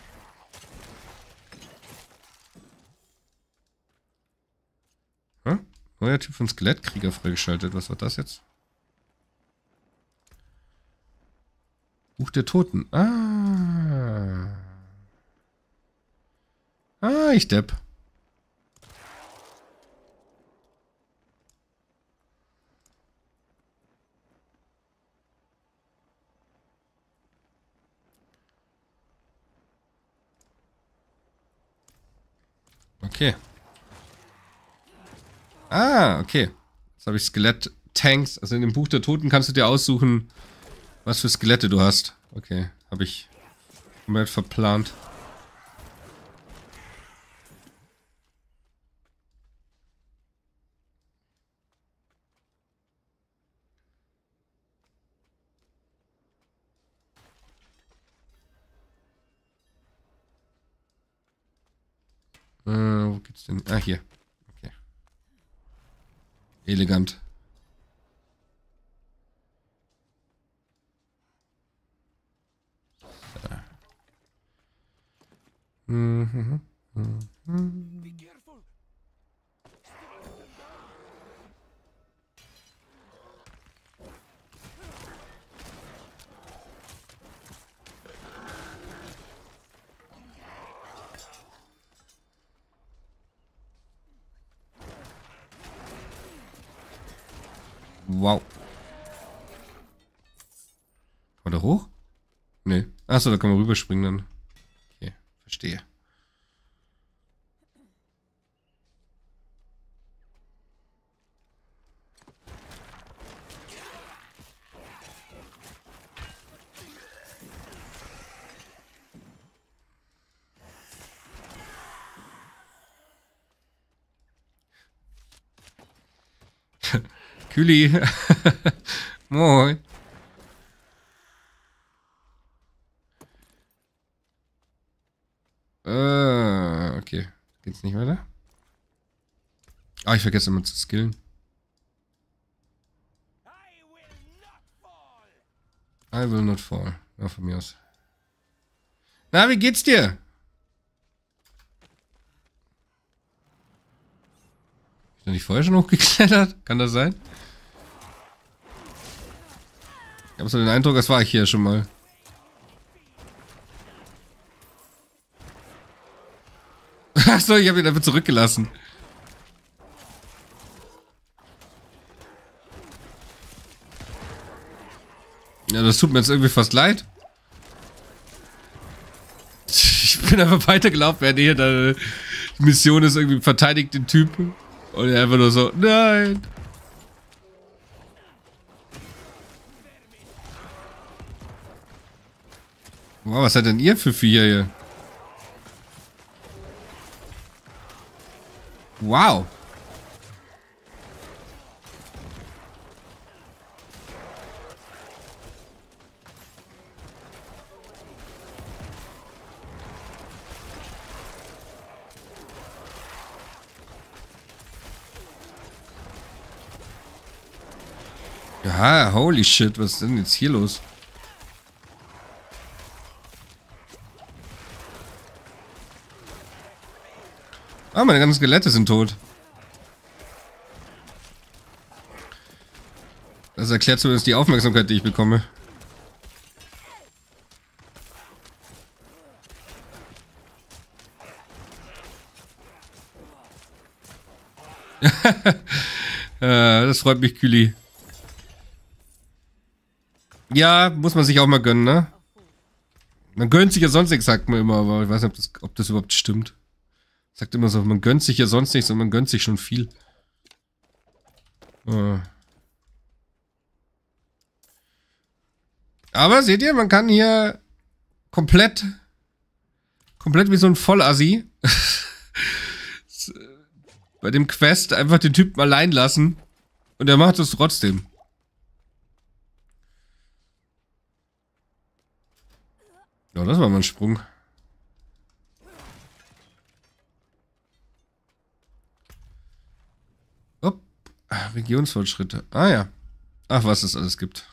Speaker 1: Hm? Neuer Typ von Skelettkrieger freigeschaltet. Was war das jetzt? Buch der Toten. Ah. Ah, ich depp. Okay. Ah, okay. Jetzt habe ich Skelett-Tanks. Also in dem Buch der Toten kannst du dir aussuchen, was für Skelette du hast. Okay, habe ich komplett verplant. Äh, wo geht's denn? Ah, hier. Okay. Elegant. Mhm. Mhm.
Speaker 14: Be careful.
Speaker 1: Wow. Kann man da hoch? Nee. Achso, da kann man rüberspringen dann. Okay, verstehe. Küli. Moin. Äh, okay. Geht's nicht weiter? Ah, ich vergesse immer zu skillen. I will not fall. Ja, von mir aus. Na, wie geht's dir? Ist er nicht vorher schon hochgeklettert? Kann das sein? Ich habe so den Eindruck, das war ich hier schon mal. Achso, ich habe ihn einfach zurückgelassen. Ja, das tut mir jetzt irgendwie fast leid. Ich bin einfach weitergelaufen, während hier deine Mission ist, irgendwie verteidigt den Typen. Und er einfach nur so, nein. Wow, was seid denn ihr für Viecher hier? Wow. Ja, holy shit, was ist denn jetzt hier los? Ah, meine ganzen Skelette sind tot. Das erklärt zumindest die Aufmerksamkeit, die ich bekomme. Das freut mich, Küli. Ja, muss man sich auch mal gönnen, ne? Man gönnt sich ja sonst nichts, sagt man immer, aber ich weiß nicht, ob das, ob das überhaupt stimmt. Sagt immer so, man gönnt sich ja sonst nichts und man gönnt sich schon viel. Äh. Aber seht ihr, man kann hier komplett, komplett wie so ein Vollassi bei dem Quest einfach den Typen allein lassen und er macht es trotzdem. Ja, das war mal ein Sprung. Upp. Regionsfortschritte. Ah ja. Ach, was es alles gibt.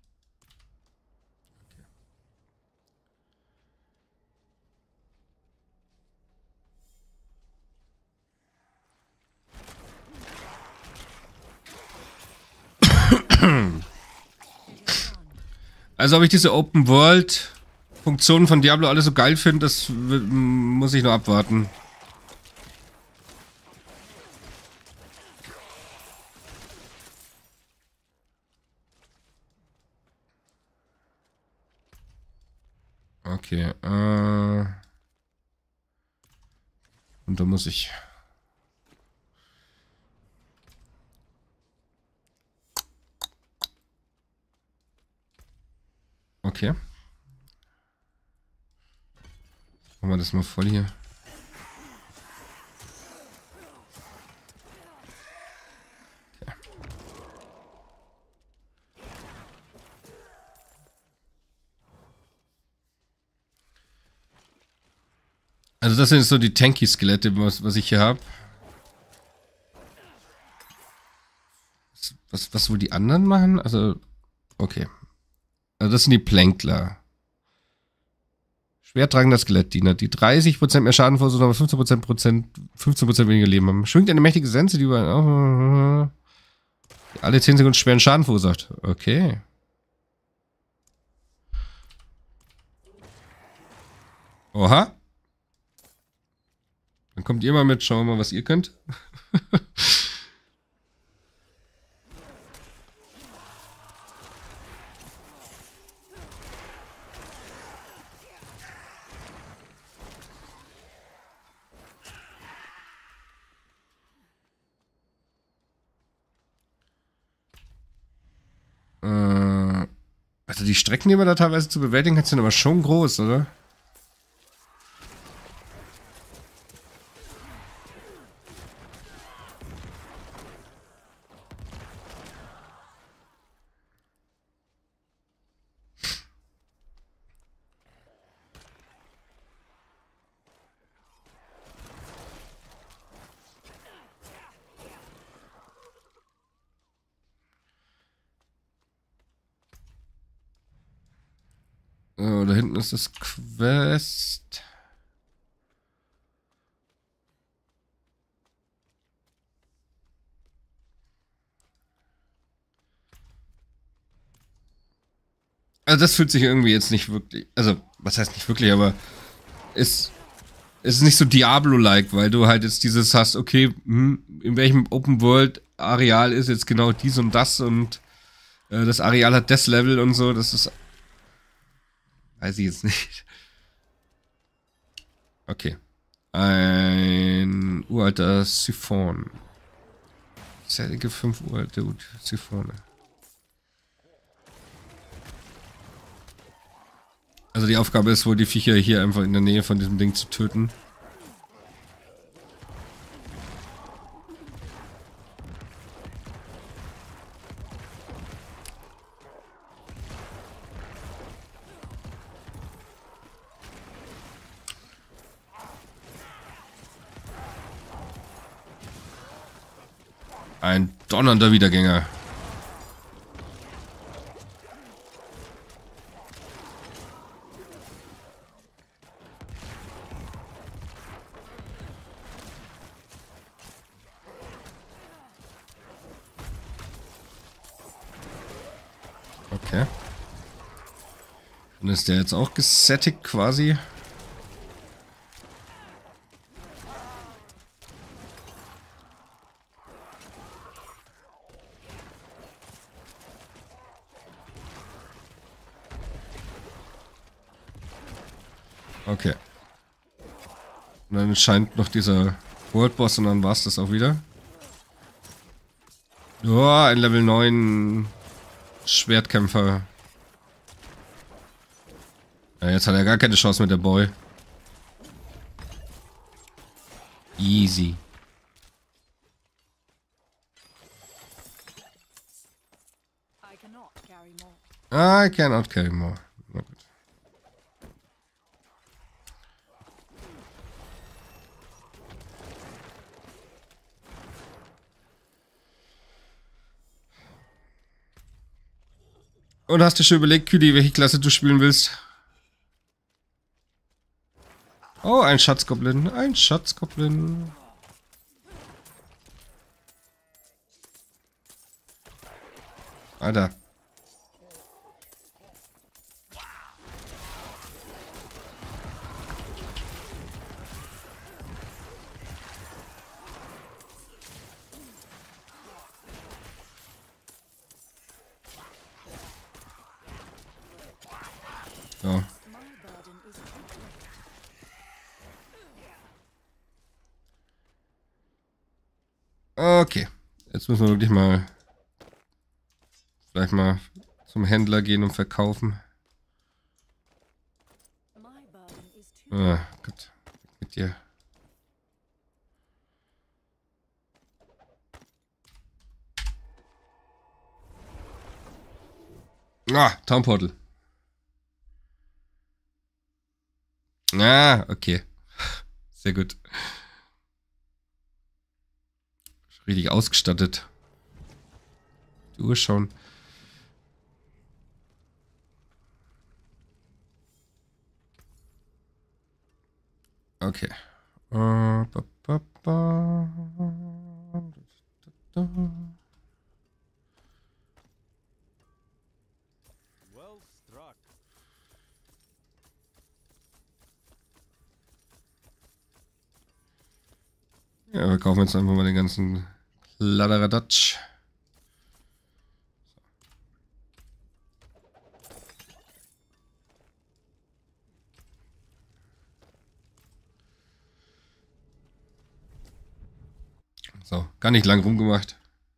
Speaker 1: Also, ob ich diese Open World Funktionen von Diablo alle so geil finde, das muss ich noch abwarten. Okay, äh... Und da muss ich... Okay. Machen wir das mal voll hier. Okay. Also das sind so die Tanky-Skelette, was, was ich hier habe. Was, was wohl die anderen machen? Also, okay. Also das sind die Plänkler. Schwertragender Skelettdiener, die dreißig Prozent mehr Schaden verursachen, aber fünfzehn Prozent, fünfzehn Prozent weniger Leben haben. Schwingt eine mächtige Sense, die über die alle zehn Sekunden schweren Schaden verursacht. Okay. Oha. Dann kommt ihr mal mit, schauen wir mal, was ihr könnt. Also die Strecken, die man da teilweise zu bewältigen hat, sind aber schon groß, oder? So, da hinten ist das Quest. Also das fühlt sich irgendwie jetzt nicht wirklich, also was heißt nicht wirklich, aber ist ist nicht so Diablo-like, weil du halt jetzt dieses hast, okay, hm, in welchem Open-World-Areal ist jetzt genau dies und das und äh, das Areal hat das Level und so, das ist, weiß ich jetzt nicht. Okay. Ein uralter Siphon. Zählige fünf uralte Siphone. Also die Aufgabe ist wohl, die Viecher hier einfach in der Nähe von diesem Ding zu töten. Ein donnernder Wiedergänger. Okay. Dann ist der jetzt auch gesättigt quasi. Okay. Und dann scheint noch dieser World Boss und dann war es das auch wieder. Oh, ein Level neun Schwertkämpfer. Ja, jetzt hat er gar keine Chance mit der Boy. Easy. I cannot carry more. I cannot carry more. Na gut. Und hast du schon überlegt, Küdi, welche Klasse du spielen willst? Oh, ein Schatzgoblin. Ein Schatzgoblin. Alter. So. Okay. Jetzt müssen wir wirklich mal vielleicht mal zum Händler gehen und verkaufen. Ah, gut. Mit dir. Ah, Town Portal. Ah, okay. Sehr gut. Richtig ausgestattet. Die Uhr schauen. Okay. Uh, ba, ba, ba. Ja, wir kaufen jetzt einfach mal den ganzen Kladderadatsch. So, gar nicht lang rumgemacht.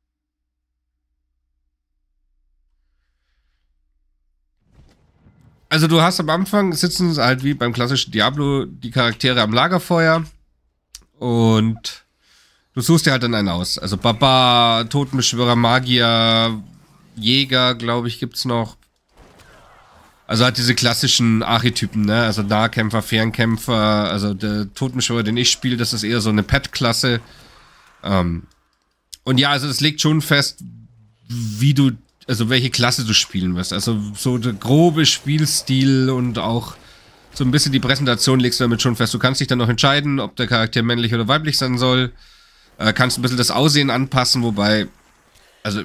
Speaker 1: Also du hast am Anfang sitzen halt wie beim klassischen Diablo die Charaktere am Lagerfeuer und du suchst dir halt dann einen aus. Also Baba, Totenbeschwörer, Magier, Jäger, glaube ich, gibt's noch. Also halt diese klassischen Archetypen, ne? Also Nahkämpfer, Fernkämpfer, also der Totenbeschwörer, den ich spiele, das ist eher so eine Pet-Klasse. Ähm, und ja, also das legt schon fest, wie du also welche Klasse du spielen wirst. Also so der grobe Spielstil und auch so ein bisschen die Präsentation legst du damit schon fest. Du kannst dich dann noch entscheiden, ob der Charakter männlich oder weiblich sein soll. Äh, kannst ein bisschen das Aussehen anpassen, wobei, also,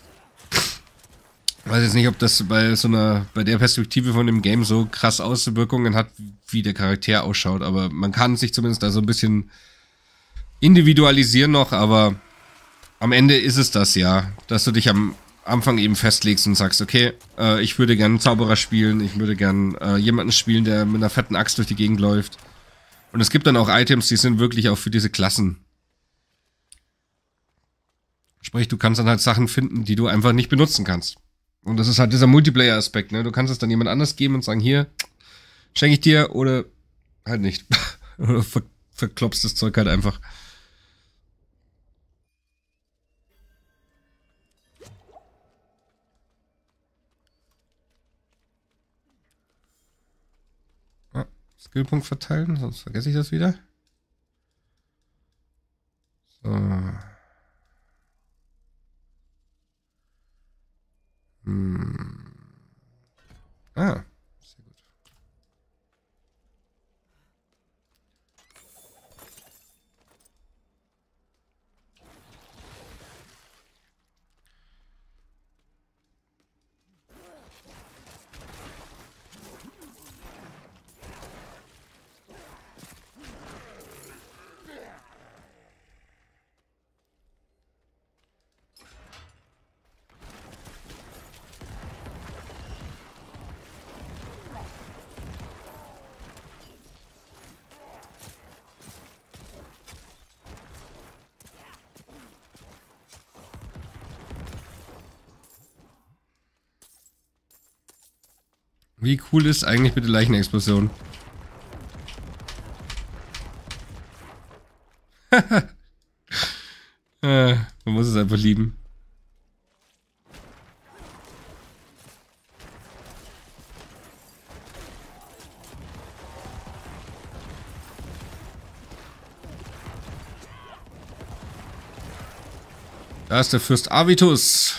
Speaker 1: ich weiß jetzt nicht, ob das bei so einer, bei der Perspektive von dem Game so krass Auswirkungen hat, wie der Charakter ausschaut, aber man kann sich zumindest da so ein bisschen individualisieren noch, aber am Ende ist es das ja, dass du dich am Anfang eben festlegst und sagst, okay, äh, ich würde gerne einen Zauberer spielen, ich würde gerne äh, jemanden spielen, der mit einer fetten Axt durch die Gegend läuft. Und es gibt dann auch Items, die sind wirklich auch für diese Klassen. Sprich, du kannst dann halt Sachen finden, die du einfach nicht benutzen kannst. Und das ist halt dieser Multiplayer-Aspekt, ne? Du kannst es dann jemand anders geben und sagen, hier, schenke ich dir oder halt nicht. Oder ver verklopst das Zeug halt einfach. Skillpunkt verteilen, sonst vergesse ich das wieder. So. Hm. Ah. Sehr gut. Wie cool ist eigentlich bitte Leichenexplosion? äh, man muss es einfach lieben. Da ist der Fürst Avitus.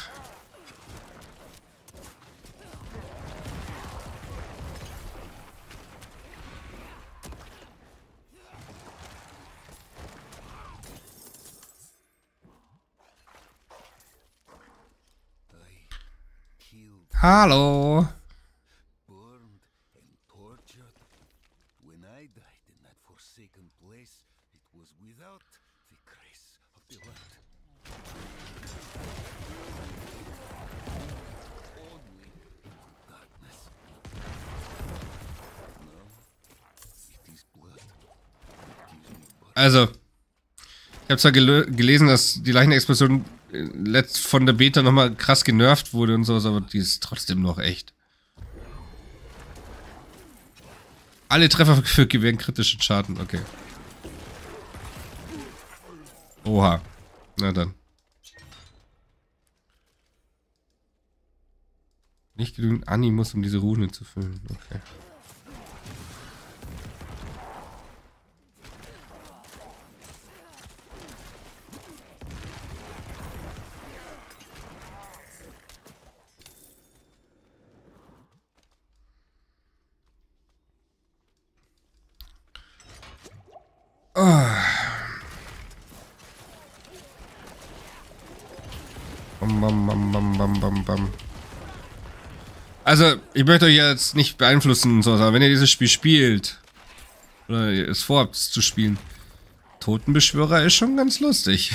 Speaker 1: Hallo.
Speaker 2: Burned and tortured. When I died in that forsaken place, it was without the grace of the land. Only darkness. No, it is blood. It gives me blood.
Speaker 1: Also, ich habe zwar gel gelesen, dass die Leichenexplosion letzt von der Beta nochmal krass genervt wurde und sowas, aber die ist trotzdem noch echt. Alle Treffer für gewähren kritischen Schaden, okay. Oha. Na dann. Nicht genügend Animus, um diese Rune zu füllen, okay. Oh. Bam, bam, bam, bam, bam, bam, bam. Also, ich möchte euch jetzt nicht beeinflussen, aber wenn ihr dieses Spiel spielt, oder ihr es vorhabt zu spielen, Totenbeschwörer ist schon ganz lustig.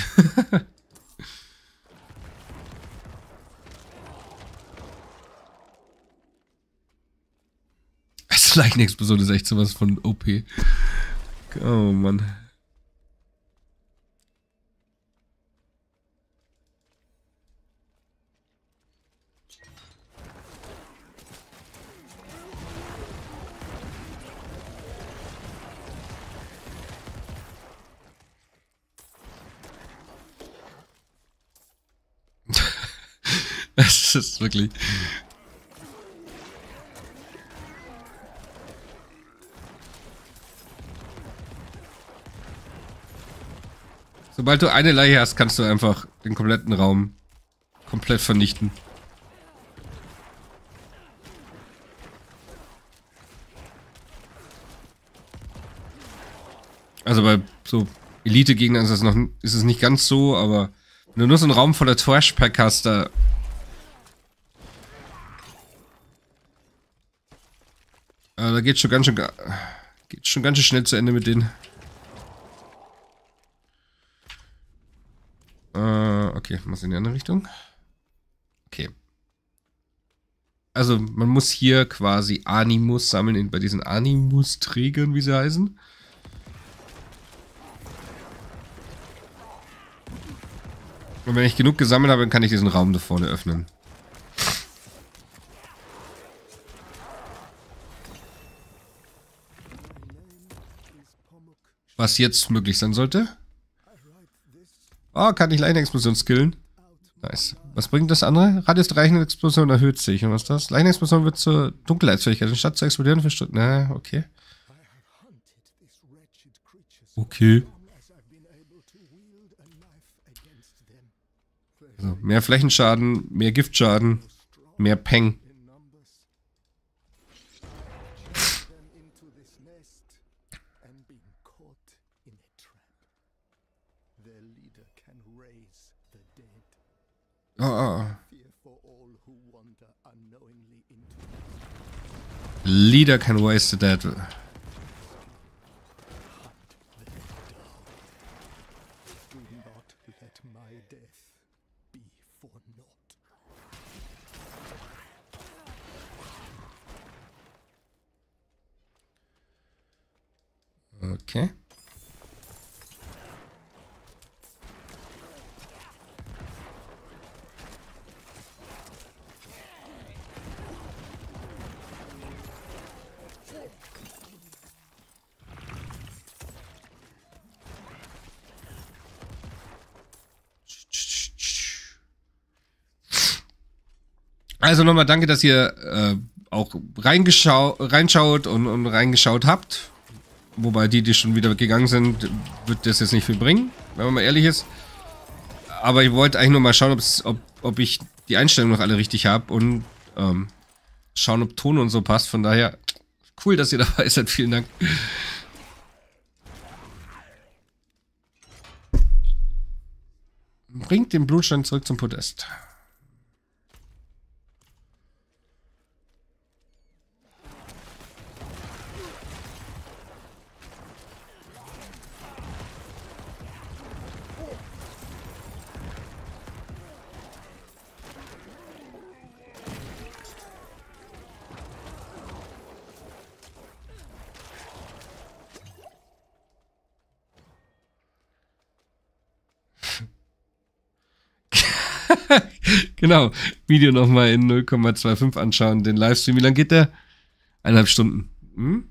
Speaker 1: Das Leichenexplosion ist echt sowas von O P. Oh Mann. Das ist wirklich... Sobald du eine Leiche hast, kannst du einfach den kompletten Raum komplett vernichten. Also bei so Elite-Gegnern ist es noch ist es nicht ganz so, aber wenn du nur so einen Raum voller Trashpack hast, da... Äh, da geht schon ganz schön... Geht schon ganz schön schnell zu Ende mit denen. Äh, okay, was in die andere Richtung? Okay. Also, man muss hier quasi Animus sammeln, bei diesen Animus-Trägern, wie sie heißen. Und wenn ich genug gesammelt habe, dann kann ich diesen Raum da vorne öffnen. Was jetzt möglich sein sollte. Oh, kann ich Leichenexplosion skillen. Nice. Was bringt das andere? Radius der Leichenexplosion erhöht sich. Und was ist das? Leichenexplosion wird zur Dunkelheitsfähigkeit. Anstatt zu explodieren für Stunden. Na, okay. Okay. Also, mehr Flächenschaden, mehr Giftschaden, mehr Peng. Oh, oh. Leader can raise the dead. Okay. Also nochmal danke, dass ihr äh, auch reingeschau reinschaut und, und reingeschaut habt. Wobei die, die schon wieder gegangen sind, wird das jetzt nicht viel bringen, wenn man mal ehrlich ist. Aber ich wollte eigentlich nur mal schauen, ob, ob ich die Einstellungen noch alle richtig habe und ähm, schauen, ob Ton und so passt. Von daher, cool, dass ihr dabei seid. Vielen Dank. Bringt den Blutstein zurück zum Podest. Genau, Video nochmal in null Komma fünfundzwanzig anschauen, den Livestream. Wie lang geht der? Eineinhalb Stunden. Hm?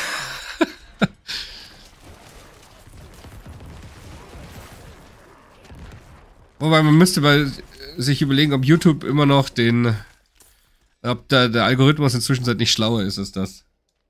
Speaker 1: Wobei man müsste bei sich überlegen, ob YouTube immer noch den, ob da der Algorithmus inzwischen nicht schlauer ist als das.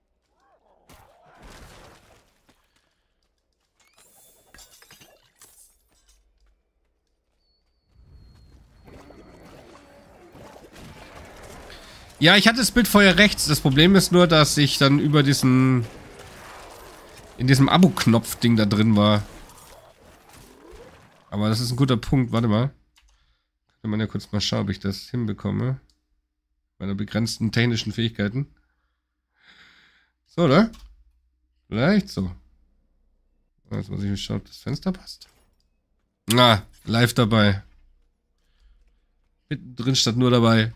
Speaker 1: Ja, ich hatte das Bild vorher rechts. Das Problem ist nur, dass ich dann über diesen... in diesem Abo-Knopf-Ding da drin war. Aber das ist ein guter Punkt. Warte mal. Kann man ja kurz mal schauen, ob ich das hinbekomme. Meine begrenzten technischen Fähigkeiten. So, oder? Vielleicht so. Jetzt muss ich mal schauen, ob das Fenster passt. Ah, live dabei. Mittendrin statt nur dabei.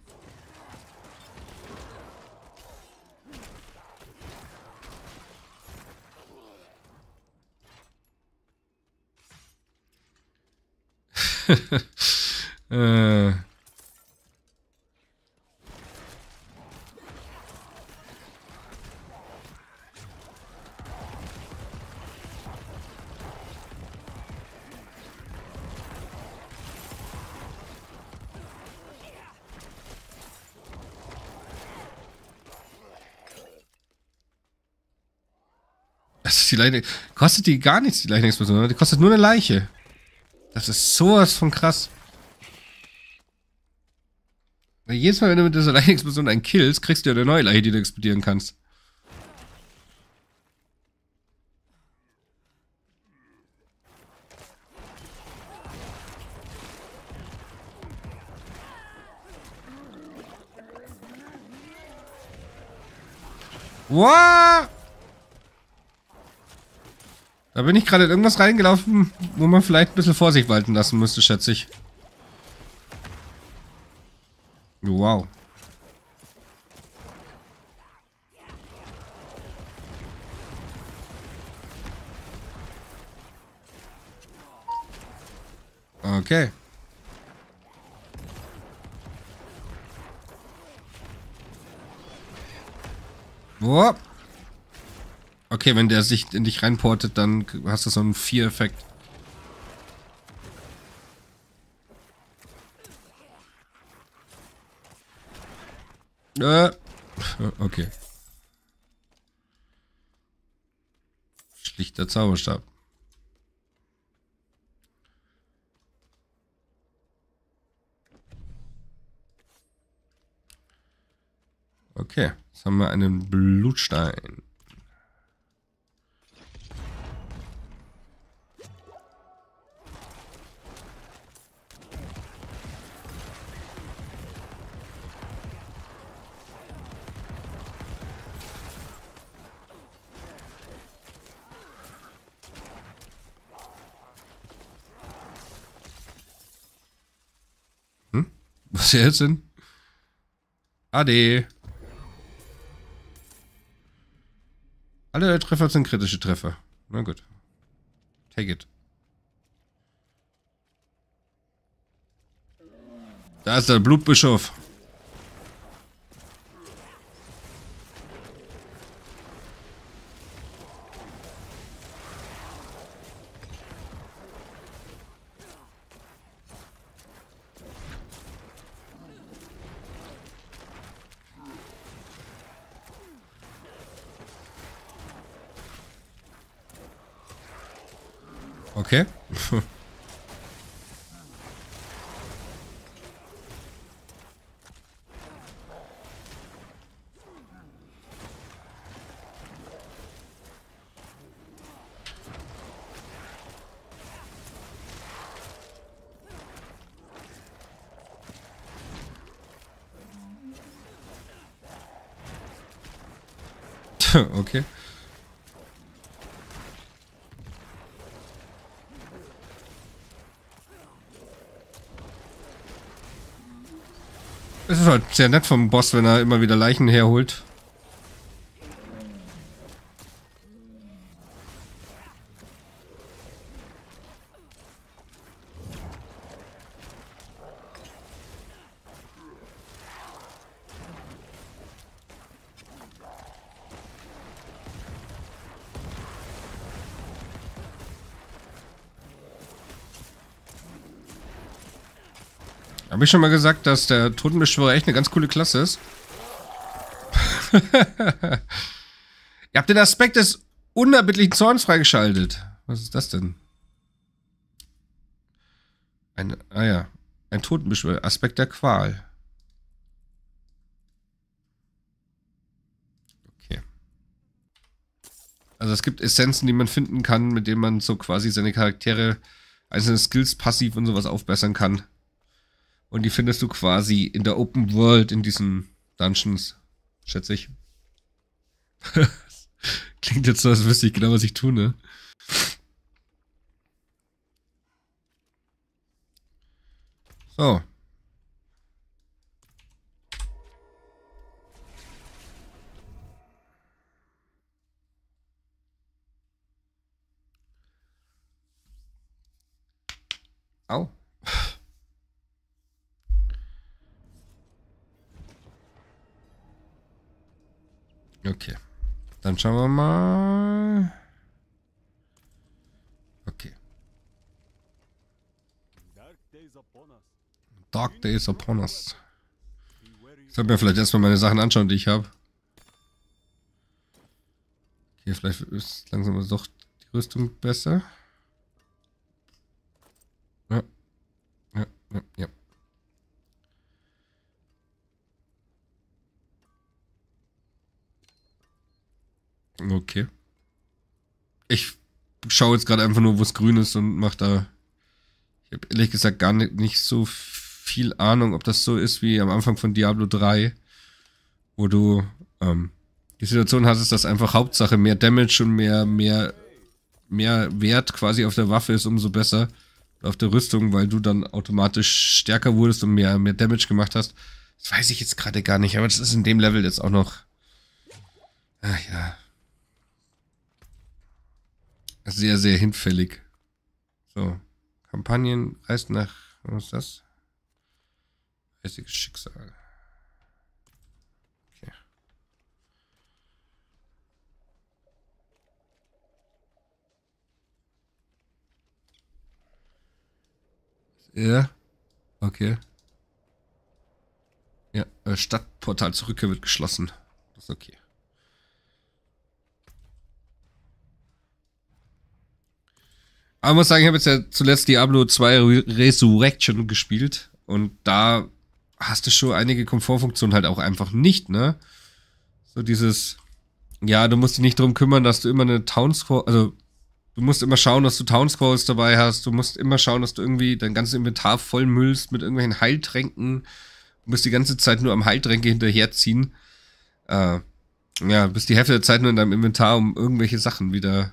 Speaker 1: äh. Das ist die Leiche. Kostet die gar nichts, die Leichenexplosion. Die kostet nur eine Leiche. Das ist sowas von krass. Weil jedes Mal, wenn du mit dieser Leichenexplosion einen killst, kriegst du ja eine neue Leiche, die du explodieren kannst. Wow! Da bin ich gerade in irgendwas reingelaufen, wo man vielleicht ein bisschen Vorsicht walten lassen müsste, schätze ich. Wow. Okay. Wow. Okay, wenn der sich in dich reinportet, dann hast du so einen Vier-Effekt. Äh. Okay. Schlichter Zauberstab. Okay, jetzt haben wir einen Blutstein. Hm? Was ist jetzt denn? Ade. Alle Treffer sind kritische Treffer. Na gut. Take it. Da ist der Blutbischof. Okay. Okay. Es ist halt sehr nett vom Boss, wenn er immer wieder Leichen herholt. Habe ich schon mal gesagt, dass der Totenbeschwörer echt eine ganz coole Klasse ist? Ihr habt den Aspekt des unerbittlichen Zorns freigeschaltet. Was ist das denn? Ein, ah ja, ein Totenbeschwörer. Aspekt der Qual. Okay. Also es gibt Essenzen, die man finden kann, mit denen man so quasi seine Charaktere, einzelne Skills passiv und sowas aufbessern kann. Und die findest du quasi in der Open World, in diesen Dungeons, schätze ich. Klingt jetzt so, als wüsste ich genau, was ich tue, ne? So. Au. Okay. Dann schauen wir mal. Okay. Dark Days upon us. Ich sollte mir vielleicht erstmal meine Sachen anschauen, die ich habe. Okay, vielleicht ist langsam doch die Rüstung besser. Ja. Ja, ja, ja. Okay. Ich schaue jetzt gerade einfach nur, wo es grün ist und mache da... Ich habe ehrlich gesagt gar nicht, nicht so viel Ahnung, ob das so ist wie am Anfang von Diablo drei, wo du ähm, die Situation hast, ist, dass einfach Hauptsache mehr Damage und mehr, mehr, mehr Wert quasi auf der Waffe ist, umso besser. Auf der Rüstung, weil du dann automatisch stärker wurdest und mehr, mehr Damage gemacht hast. Das weiß ich jetzt gerade gar nicht, aber das ist in dem Level jetzt auch noch... Ach ja. Sehr, sehr hinfällig. So. Kampagnen reist nach... Was ist das? Geistiges Schicksal. Okay. Ja. Okay. Ja, äh, Stadtportal zur Rückkehr wird geschlossen. Das ist okay. Aber ich muss sagen, ich habe jetzt ja zuletzt Diablo zwei Resurrection gespielt und da hast du schon einige Komfortfunktionen halt auch einfach nicht, ne? So dieses, ja, du musst dich nicht drum kümmern, dass du immer eine Townscroll, also du musst immer schauen, dass du Townscrolls dabei hast, du musst immer schauen, dass du irgendwie dein ganzes Inventar vollmüllst mit irgendwelchen Heiltränken, du musst die ganze Zeit nur am Heiltränke hinterherziehen. Äh, ja, bist die Hälfte der Zeit nur in deinem Inventar, um irgendwelche Sachen wieder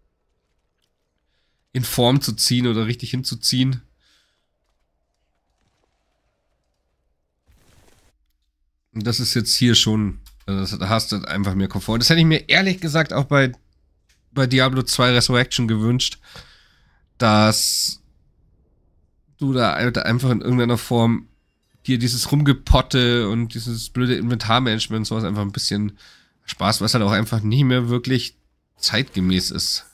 Speaker 1: in Form zu ziehen oder richtig hinzuziehen. Und das ist jetzt hier schon, also da hast du einfach mehr Komfort. Das hätte ich mir ehrlich gesagt auch bei, bei Diablo zwei Resurrection gewünscht, dass du da einfach in irgendeiner Form dir dieses Rumgepotte und dieses blöde Inventarmanagement und sowas einfach ein bisschen Spaß, was halt auch einfach nicht mehr wirklich zeitgemäß ist.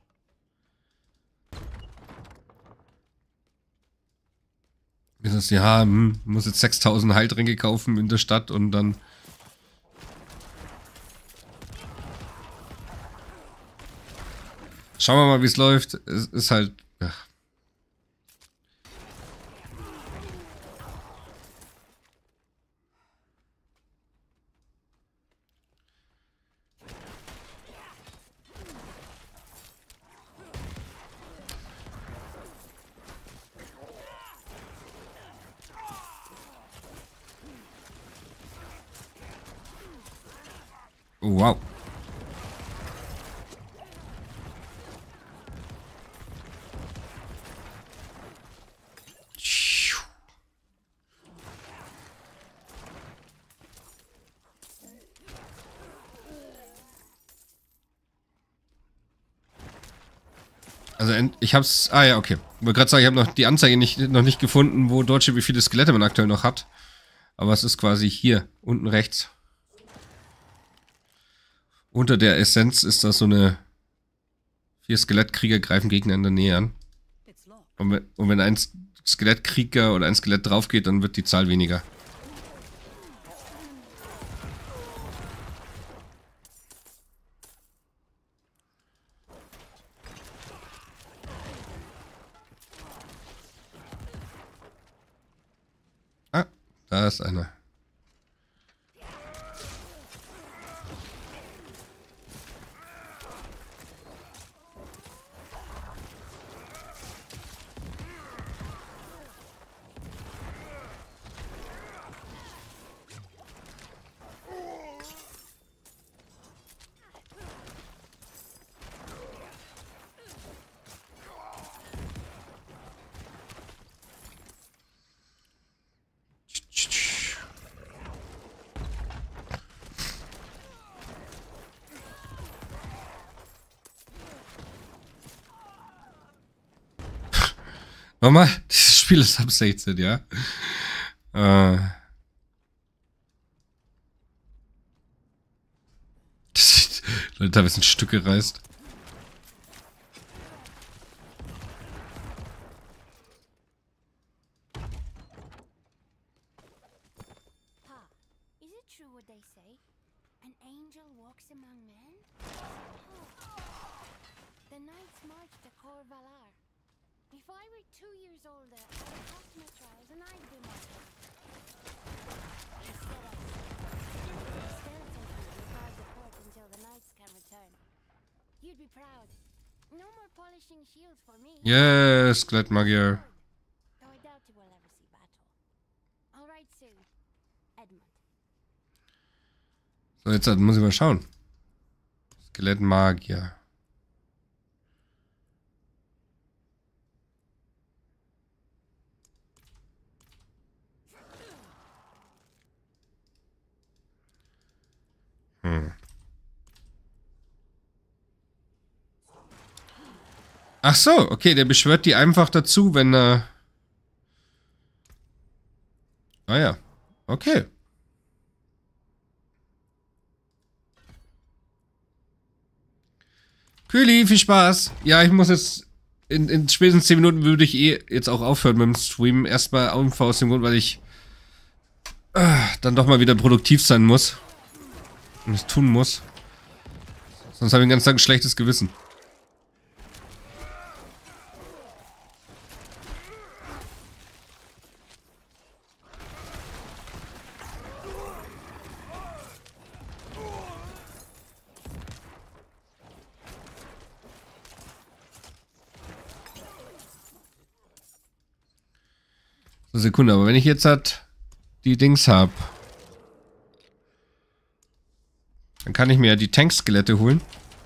Speaker 1: Das ja, hm, muss jetzt sechstausend Heiltränke kaufen in der Stadt und dann... Schauen wir mal, wie es läuft. Es ist halt... Ja. Oh, wow. Also ich hab's... Ah ja, okay. Ich wollte gerade sagen, ich habe noch die Anzeige nicht, noch nicht gefunden, wo Deutsche wie viele Skelette man aktuell noch hat. Aber es ist quasi hier, unten rechts. Unter der Essenz ist das so eine... Vier Skelettkrieger greifen Gegner in der Nähe an. Und wenn, und wenn ein Skelettkrieger oder ein Skelett drauf geht, dann wird die Zahl weniger. Ah, da ist einer. Nochmal, dieses Spiel ist ab sechzehn, ja. Äh. Leute, da ist ein Stück gereist.
Speaker 7: Is it true what they say? An angel walks among men? The knights marched to Cor Valar. If I were two years older, I would pass my trials and I'd be martyred. Instead I the skeleton will guard the port until the knights can return. You'd be proud. No more polishing shields for me.
Speaker 1: Yes, Skelettmagier.
Speaker 7: Though I doubt you will ever see battle. All right, soon. Edmund.
Speaker 1: So, jetzt muss ich mal schauen. Skelettmagier. Hm. Ach so, okay, der beschwört die einfach dazu, wenn er... Ah ja, okay. Kühli, viel Spaß. Ja, ich muss jetzt... In, in spätestens zehn Minuten würde ich eh jetzt auch aufhören mit dem Stream. Erstmal einfach aus dem Grund, weil ich... Äh, dann doch mal wieder produktiv sein muss. Und es tun muss. Sonst habe ich den ganzen Tag ein schlechtes Gewissen. Sekunde, aber wenn ich jetzt halt die Dings habe, dann kann ich mir ja die Tankskelette holen.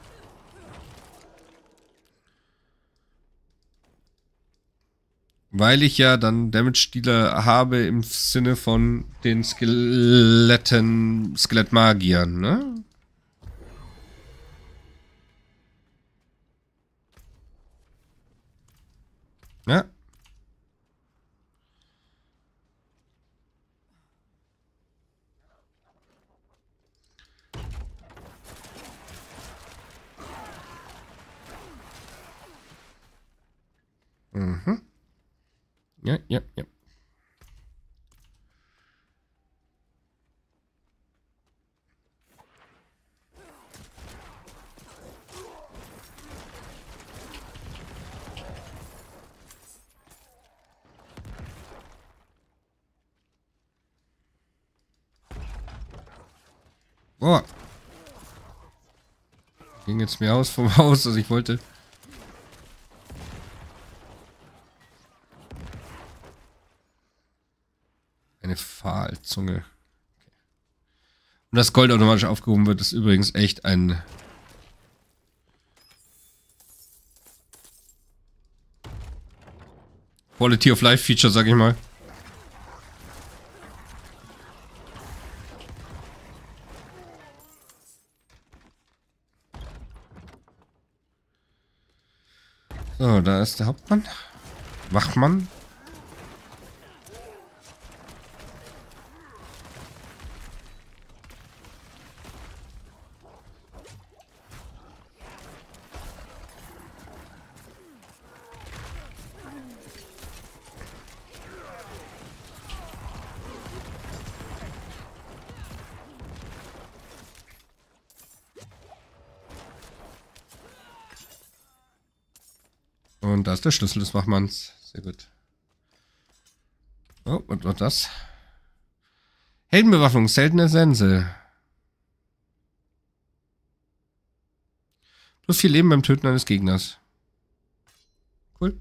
Speaker 1: Weil ich ja dann Damage-Dealer habe im Sinne von den Skeletten, Skelettmagiern, ne? Ja. Mhm. Ja, ja, ja. Boah. Ging jetzt mehr aus vom Haus, als ich wollte. Eine Pfahlzunge. Okay. Und das Gold automatisch aufgehoben wird, ist übrigens echt ein... Quality of Life Feature, sag ich mal. So, da ist der Hauptmann. Wachmann. Und da ist der Schlüssel des Wachmanns. Sehr gut. Oh, und was das? Heldenbewaffnung, seltene Sense. Plus vier Leben beim Töten eines Gegners. Cool.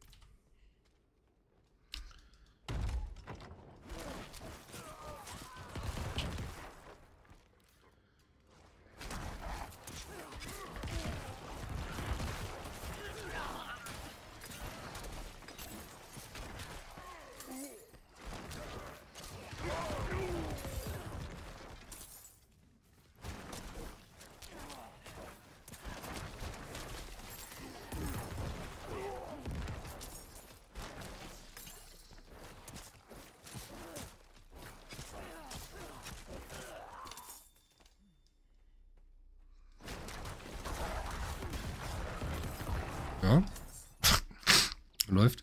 Speaker 1: Ja. Läuft.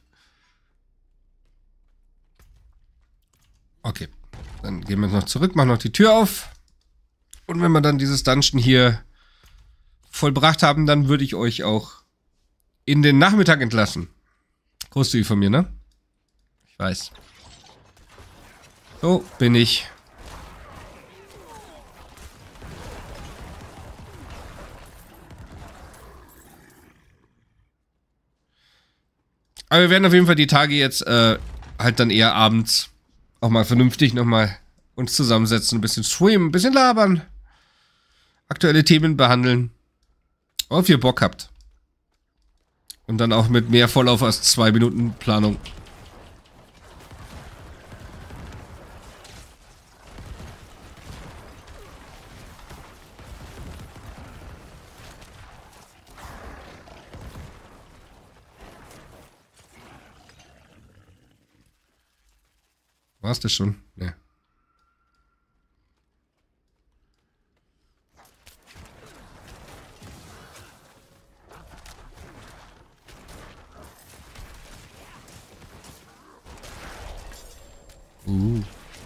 Speaker 1: Okay. Dann gehen wir noch zurück, machen noch die Tür auf. Und wenn wir dann dieses Dungeon hier vollbracht haben, dann würde ich euch auch in den Nachmittag entlassen. Großzügig von mir, ne? Ich weiß. So bin ich. Aber wir werden auf jeden Fall die Tage jetzt äh, halt dann eher abends auch mal vernünftig nochmal uns zusammensetzen, ein bisschen streamen, ein bisschen labern. aktuelle Themen behandeln. Ob ihr Bock habt. Und dann auch mit mehr Vorlauf als zwei Minuten Planung. War's das schon? Ja. Uh.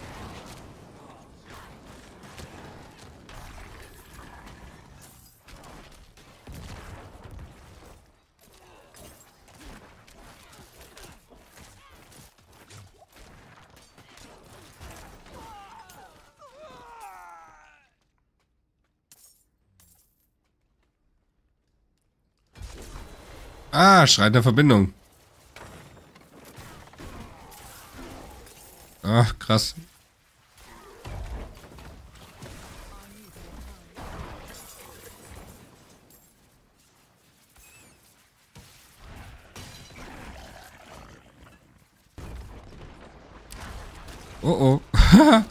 Speaker 1: Ah, Schrein der Verbindung. Ach, krass. Oh oh.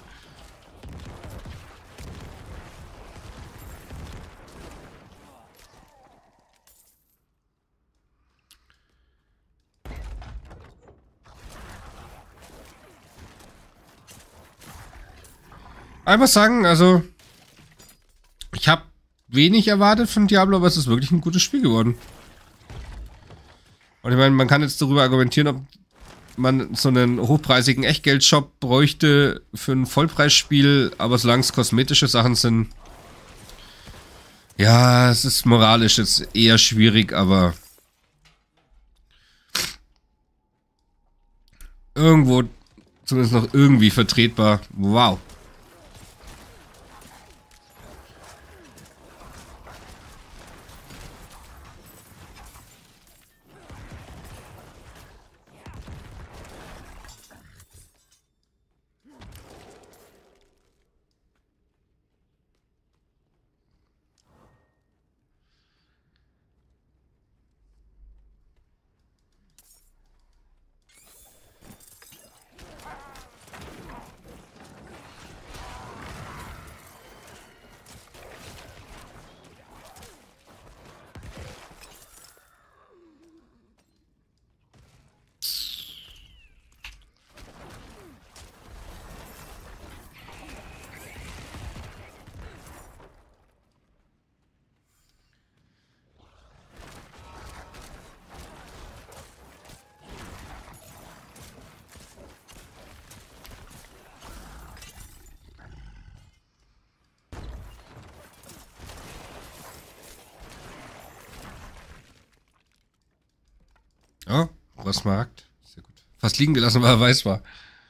Speaker 1: Einfach sagen, also ich habe wenig erwartet von Diablo, aber es ist wirklich ein gutes Spiel geworden. Und ich meine, man kann jetzt darüber argumentieren, ob man so einen hochpreisigen Echtgeldshop bräuchte für ein Vollpreisspiel, aber solange es kosmetische Sachen sind, ja, es ist moralisch jetzt eher schwierig, aber irgendwo zumindest noch irgendwie vertretbar. Wow. Oh, was Markt. Sehr gut. Fast liegen gelassen, weil er weiß war.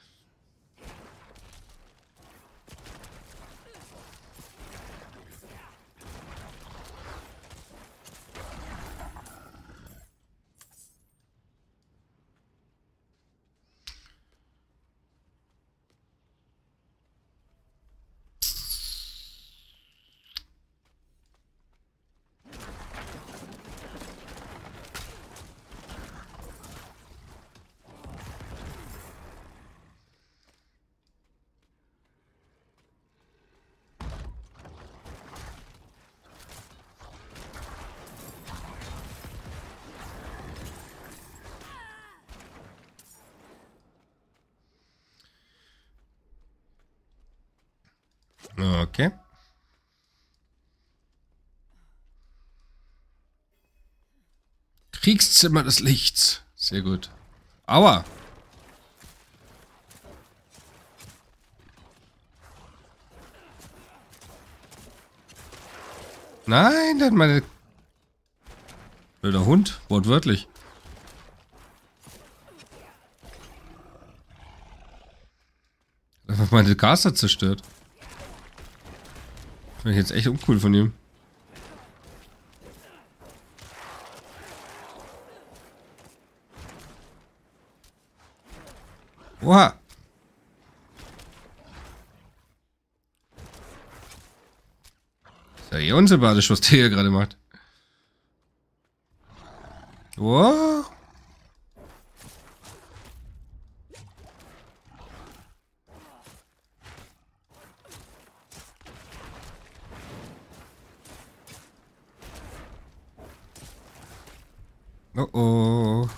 Speaker 1: Okay. Kriegszimmer des Lichts. Sehr gut. Aua. Nein, dann meine... Wilder Hund, wortwörtlich. Einfach meine Caster zerstört. Finde ich jetzt echt uncool von ihm. Oha. Ist ja Ja, unsympathisch, was der hier gerade macht. Wow. Oh oh.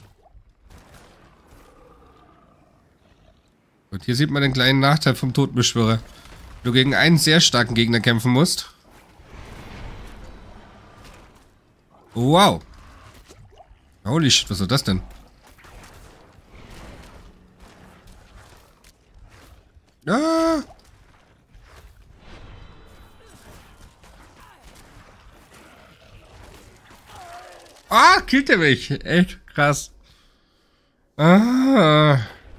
Speaker 1: Und hier sieht man den kleinen Nachteil vom Totenbeschwörer. Du gegen einen sehr starken Gegner kämpfen musst. Wow. Holy shit, was ist das denn? Ah. Ah, killt er mich. Echt krass. Ah.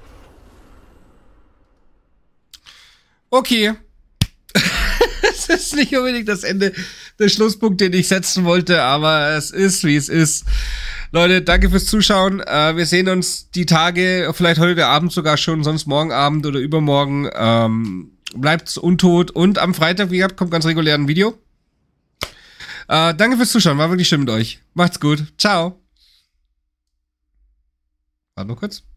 Speaker 1: Okay. Es ist nicht unbedingt das Ende, der Schlusspunkt, den ich setzen wollte, aber es ist, wie es ist. Leute, danke fürs Zuschauen. Äh, wir sehen uns die Tage, vielleicht heute Abend sogar schon, sonst morgen Abend oder übermorgen. Ähm, bleibt untot und am Freitag, wie gesagt, kommt ganz regulär ein Video. Äh, danke fürs Zuschauen, war wirklich schön mit euch. Macht's gut. Ciao. Warte mal kurz.